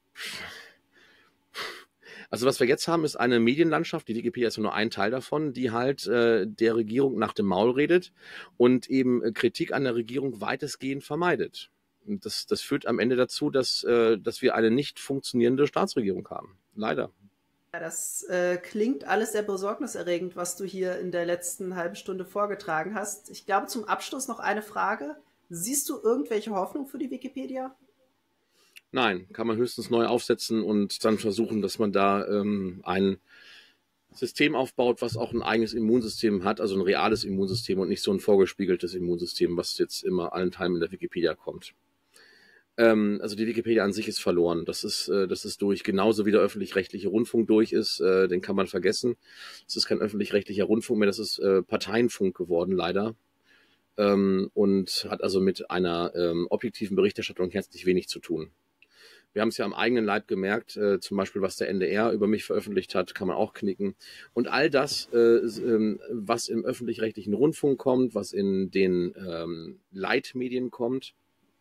also was wir jetzt haben, ist eine Medienlandschaft, die Wikipedia ist nur ein Teil davon, die halt äh, der Regierung nach dem Maul redet und eben äh, Kritik an der Regierung weitestgehend vermeidet. Und das, das führt am Ende dazu, dass, äh, dass wir eine nicht funktionierende Staatsregierung haben. Leider. Ja, das äh, klingt alles sehr besorgniserregend, was du hier in der letzten halben Stunde vorgetragen hast. Ich glaube, zum Abschluss noch eine Frage. Siehst du irgendwelche Hoffnung für die Wikipedia? Nein, kann man höchstens neu aufsetzen und dann versuchen, dass man da ähm, ein System aufbaut, was auch ein eigenes Immunsystem hat, also ein reales Immunsystem und nicht so ein vorgespiegeltes Immunsystem, was jetzt immer allen Teilen in der Wikipedia kommt. Ähm, also die Wikipedia an sich ist verloren. Das ist, äh, das ist durch, genauso wie der öffentlich-rechtliche Rundfunk durch ist, äh, den kann man vergessen. Es ist kein öffentlich-rechtlicher Rundfunk mehr, das ist äh, Parteienfunk geworden, leider. Ähm, und hat also mit einer ähm, objektiven Berichterstattung herzlich wenig zu tun. Wir haben es ja am eigenen Leib gemerkt, äh, zum Beispiel, was der N D R über mich veröffentlicht hat, kann man auch knicken. Und all das, äh, äh, was im öffentlich-rechtlichen Rundfunk kommt, was in den ähm, Leitmedien kommt,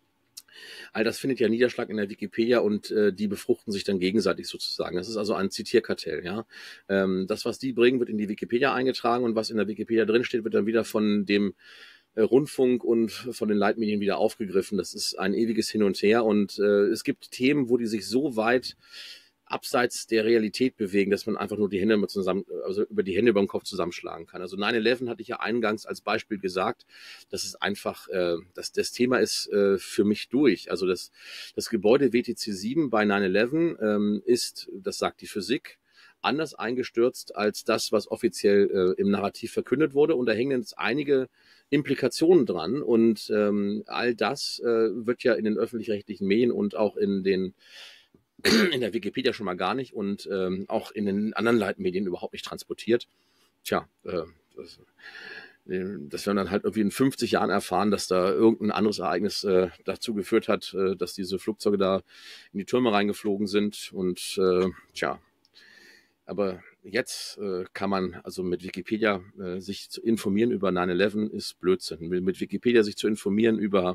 all das findet ja Niederschlag in der Wikipedia und äh, die befruchten sich dann gegenseitig sozusagen. Das ist also ein Zitierkartell. Ja? Ähm, das, was die bringen, wird in die Wikipedia eingetragen und was in der Wikipedia drinsteht, wird dann wieder von dem äh, Rundfunk und von den Leitmedien wieder aufgegriffen. Das ist ein ewiges Hin und Her und äh, es gibt Themen, wo die sich so weit abseits der Realität bewegen, dass man einfach nur die Hände zusammen, also über die Hände über den Kopf zusammenschlagen kann. Also nine eleven hatte ich ja eingangs als Beispiel gesagt, das ist einfach, äh, das, das Thema ist äh, für mich durch. Also das, das Gebäude W T C sieben bei nine eleven ähm, ist, das sagt die Physik, anders eingestürzt als das, was offiziell äh, im Narrativ verkündet wurde. Und da hängen jetzt einige Implikationen dran. Und ähm, all das äh, wird ja in den öffentlich-rechtlichen Medien und auch in den in der Wikipedia schon mal gar nicht und ähm, auch in den anderen Leitmedien überhaupt nicht transportiert. Tja, äh, das, äh, dass wir dann halt irgendwie in fünfzig Jahren erfahren, dass da irgendein anderes Ereignis äh, dazu geführt hat, äh, dass diese Flugzeuge da in die Türme reingeflogen sind und äh, tja, aber jetzt äh, kann man also mit Wikipedia äh, sich zu informieren über nine eleven ist Blödsinn. Mit Wikipedia sich zu informieren über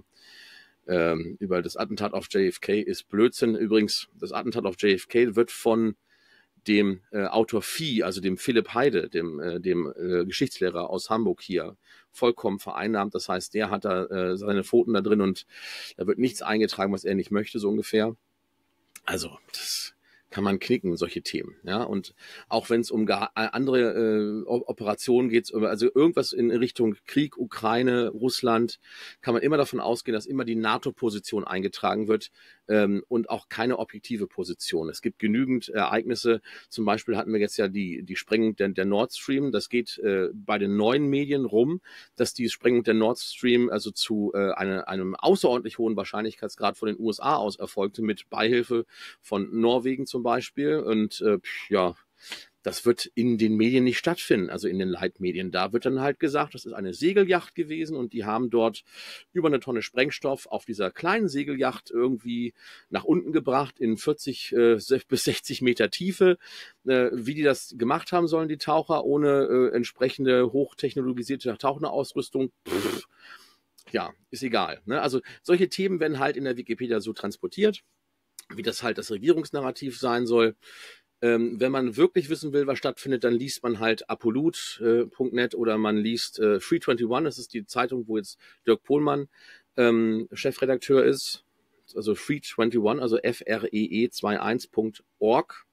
Ähm, über das Attentat auf J F K ist Blödsinn. Übrigens, das Attentat auf J F K wird von dem äh, Autor Vieh, also dem Philipp Heide, dem, äh, dem äh, Geschichtslehrer aus Hamburg hier, vollkommen vereinnahmt. Das heißt, der hat da äh, seine Pfoten da drin und da wird nichts eingetragen, was er nicht möchte, so ungefähr. Also, das kann man knicken, solche Themen. Ja, und auch wenn es um andere äh, Operationen geht, also irgendwas in Richtung Krieg, Ukraine, Russland, kann man immer davon ausgehen, dass immer die NATO-Position eingetragen wird ähm, und auch keine objektive Position. Es gibt genügend Ereignisse. Zum Beispiel hatten wir jetzt ja die, die Sprengung der, der Nord Stream. Das geht äh, bei den neuen Medien rum, dass die Sprengung der Nord Stream also zu äh, eine, einem außerordentlich hohen Wahrscheinlichkeitsgrad von den U S A aus erfolgte, mit Beihilfe von Norwegen zum Beispiel. Und äh, ja, das wird in den Medien nicht stattfinden, also in den Leitmedien. Da wird dann halt gesagt, das ist eine Segelyacht gewesen und die haben dort über eine Tonne Sprengstoff auf dieser kleinen Segelyacht irgendwie nach unten gebracht in vierzig äh, bis sechzig Meter Tiefe. Äh, wie die das gemacht haben sollen, die Taucher, ohne äh, entsprechende hochtechnologisierte Taucherausrüstung, pff, ja, ist egal. Ne? Also solche Themen werden halt in der Wikipedia so transportiert, wie das halt das Regierungsnarrativ sein soll. Ähm, wenn man wirklich wissen will, was stattfindet, dann liest man halt apolut punkt net oder man liest äh, Free einundzwanzig, das ist die Zeitung, wo jetzt Dirk Pohlmann ähm, Chefredakteur ist, also Free einundzwanzig, also F R E E einundzwanzig punkt org.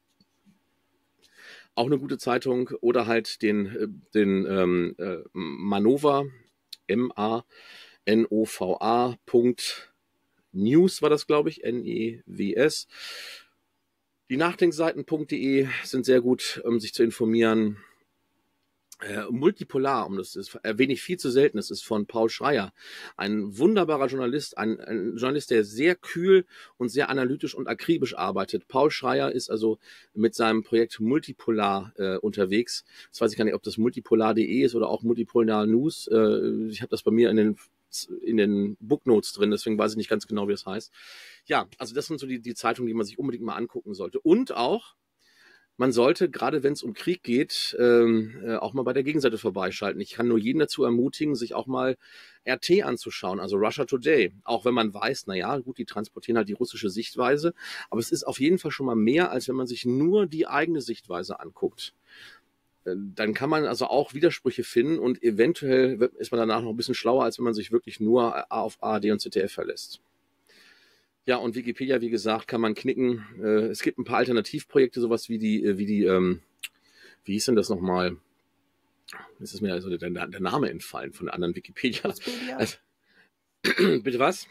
Auch eine gute Zeitung. Oder halt den, den ähm, äh, Manova, M A N O V A Punkt News war das, glaube ich, N E W S. Die Nachdenkseiten punkt de sind sehr gut, um sich zu informieren. Äh, Multipolar, um das ist, erwähne ich viel zu selten, das ist von Paul Schreier. Ein wunderbarer Journalist, ein, ein Journalist, der sehr kühl und sehr analytisch und akribisch arbeitet. Paul Schreier ist also mit seinem Projekt Multipolar äh, unterwegs. Jetzt weiß ich gar nicht, ob das multipolar punkt de ist oder auch Multipolar News. Äh, ich habe das bei mir in den in den Booknotes drin, deswegen weiß ich nicht ganz genau, wie das heißt. Ja, also das sind so die, die Zeitungen, die man sich unbedingt mal angucken sollte. Und auch, man sollte, gerade wenn es um Krieg geht, ähm, äh, auch mal bei der Gegenseite vorbeischalten. Ich kann nur jeden dazu ermutigen, sich auch mal R T anzuschauen, also Russia Today. Auch wenn man weiß, naja, gut, die transportieren halt die russische Sichtweise, aber es ist auf jeden Fall schon mal mehr, als wenn man sich nur die eigene Sichtweise anguckt. Dann kann man also auch Widersprüche finden und eventuell ist man danach noch ein bisschen schlauer, als wenn man sich wirklich nur auf A R D und Z D F verlässt. Ja, und Wikipedia, wie gesagt, kann man knicken. Es gibt ein paar Alternativprojekte, sowas wie die, wie die, ähm, wie hieß denn das nochmal? Jetzt ist mir also der, der Name entfallen von der anderen Wikipedia. Pluspedia? Also, bitte was?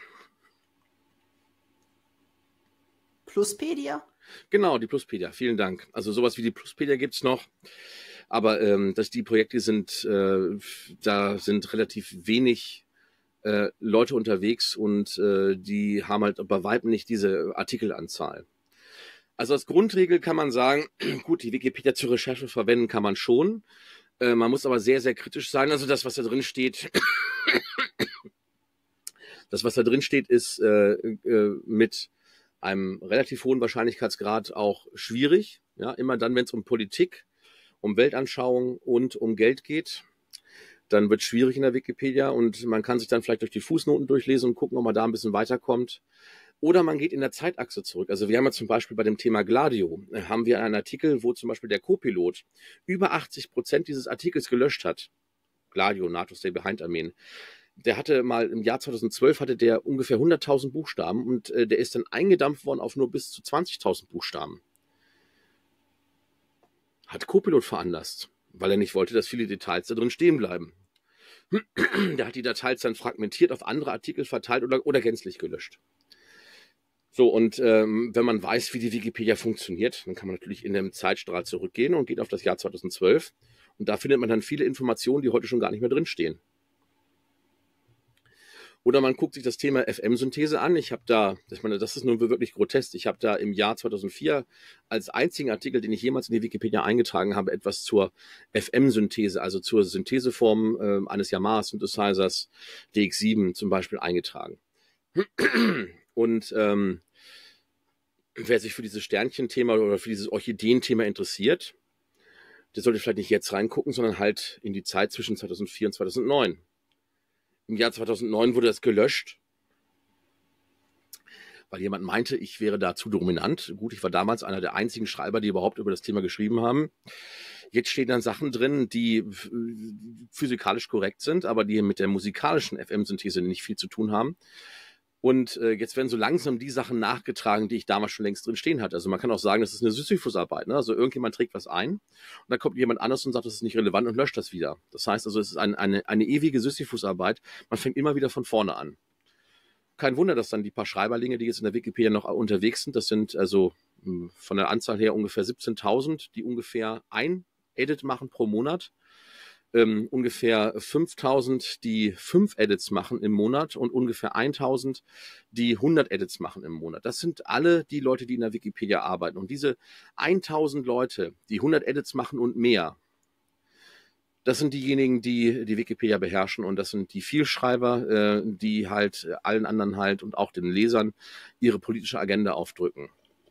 Pluspedia? Genau, die Pluspedia, vielen Dank. Also sowas wie die Pluspedia gibt's noch. Aber ähm, dass die Projekte sind, äh, da sind relativ wenig äh, Leute unterwegs und äh, die haben halt bei weitem nicht diese Artikelanzahl. Also als Grundregel kann man sagen, gut, die Wikipedia zur Recherche verwenden kann man schon. Äh, man muss aber sehr, sehr kritisch sein. Also das, was da drin steht, das, was da drin steht, ist äh, äh, mit einem relativ hohen Wahrscheinlichkeitsgrad auch schwierig. Ja, immer dann, wenn es um Politik, um Weltanschauung und um Geld geht, dann wird es schwierig in der Wikipedia und man kann sich dann vielleicht durch die Fußnoten durchlesen und gucken, ob man da ein bisschen weiterkommt. Oder man geht in der Zeitachse zurück. Also wir haben ja zum Beispiel bei dem Thema Gladio, äh, haben wir einen Artikel, wo zum Beispiel der Co-Pilot über achtzig Prozent dieses Artikels gelöscht hat. Gladio, NATO Stay Behind Armeen. Der hatte mal im Jahr zweitausendzwölf hatte der ungefähr hunderttausend Buchstaben und äh, der ist dann eingedampft worden auf nur bis zu zwanzigtausend Buchstaben. Hat Co-Pilot veranlasst, weil er nicht wollte, dass viele Details da drin stehen bleiben. Der hat die Dateien dann fragmentiert auf andere Artikel verteilt oder, oder gänzlich gelöscht. So, und ähm, wenn man weiß, wie die Wikipedia funktioniert, dann kann man natürlich in dem Zeitstrahl zurückgehen und geht auf das Jahr zweitausendzwölf. Und da findet man dann viele Informationen, die heute schon gar nicht mehr drinstehen. Oder man guckt sich das Thema F M-Synthese an. Ich habe da, ich meine, das ist nun wirklich grotesk. Ich habe da im Jahr zweitausendvier als einzigen Artikel, den ich jemals in die Wikipedia eingetragen habe, etwas zur F M-Synthese, also zur Syntheseform äh, eines Yamaha-Synthesizers D X sieben zum Beispiel eingetragen. Und ähm, wer sich für dieses Sternchen-Thema oder für dieses Orchideen-Thema interessiert, der sollte vielleicht nicht jetzt reingucken, sondern halt in die Zeit zwischen zweitausendvier und zweitausendneun. Im Jahr zweitausendneun wurde das gelöscht, weil jemand meinte, ich wäre da zu dominant. Gut, ich war damals einer der einzigen Schreiber, die überhaupt über das Thema geschrieben haben. Jetzt stehen dann Sachen drin, die physikalisch korrekt sind, aber die mit der musikalischen F M-Synthese nicht viel zu tun haben. Und äh, jetzt werden so langsam die Sachen nachgetragen, die ich damals schon längst drin stehen hatte. Also man kann auch sagen, das ist eine Sisyphus-Arbeit. Ne? Also irgendjemand trägt was ein und dann kommt jemand anders und sagt, das ist nicht relevant und löscht das wieder. Das heißt also, es ist ein, eine, eine ewige Sisyphus-Arbeit. Man fängt immer wieder von vorne an. Kein Wunder, dass dann die paar Schreiberlinge, die jetzt in der Wikipedia noch unterwegs sind, das sind also von der Anzahl her ungefähr siebzehntausend, die ungefähr ein Edit machen pro Monat. Ähm, ungefähr fünftausend, die fünf Edits machen im Monat und ungefähr tausend, die hundert Edits machen im Monat. Das sind alle die Leute, die in der Wikipedia arbeiten. Und diese tausend Leute, die hundert Edits machen und mehr, das sind diejenigen, die die Wikipedia beherrschen und das sind die Vielschreiber, äh, die halt allen anderen halt und auch den Lesern ihre politische Agenda aufdrücken.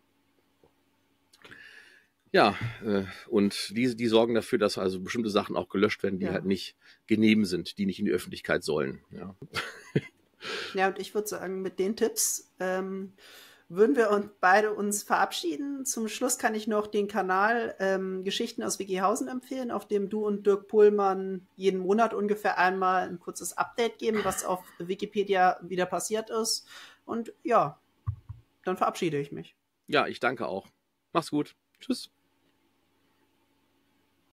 Ja, äh, und die, die sorgen dafür, dass also bestimmte Sachen auch gelöscht werden, die ja. halt nicht genehm sind, die nicht in die Öffentlichkeit sollen. Ja, ja und ich würde sagen, mit den Tipps ähm, würden wir uns beide uns verabschieden. Zum Schluss kann ich noch den Kanal ähm, Geschichten aus Wikihausen empfehlen, auf dem du und Dirk Pohlmann jeden Monat ungefähr einmal ein kurzes Update geben, was auf Wikipedia wieder passiert ist. Und ja, dann verabschiede ich mich. Ja, ich danke auch. Mach's gut. Tschüss.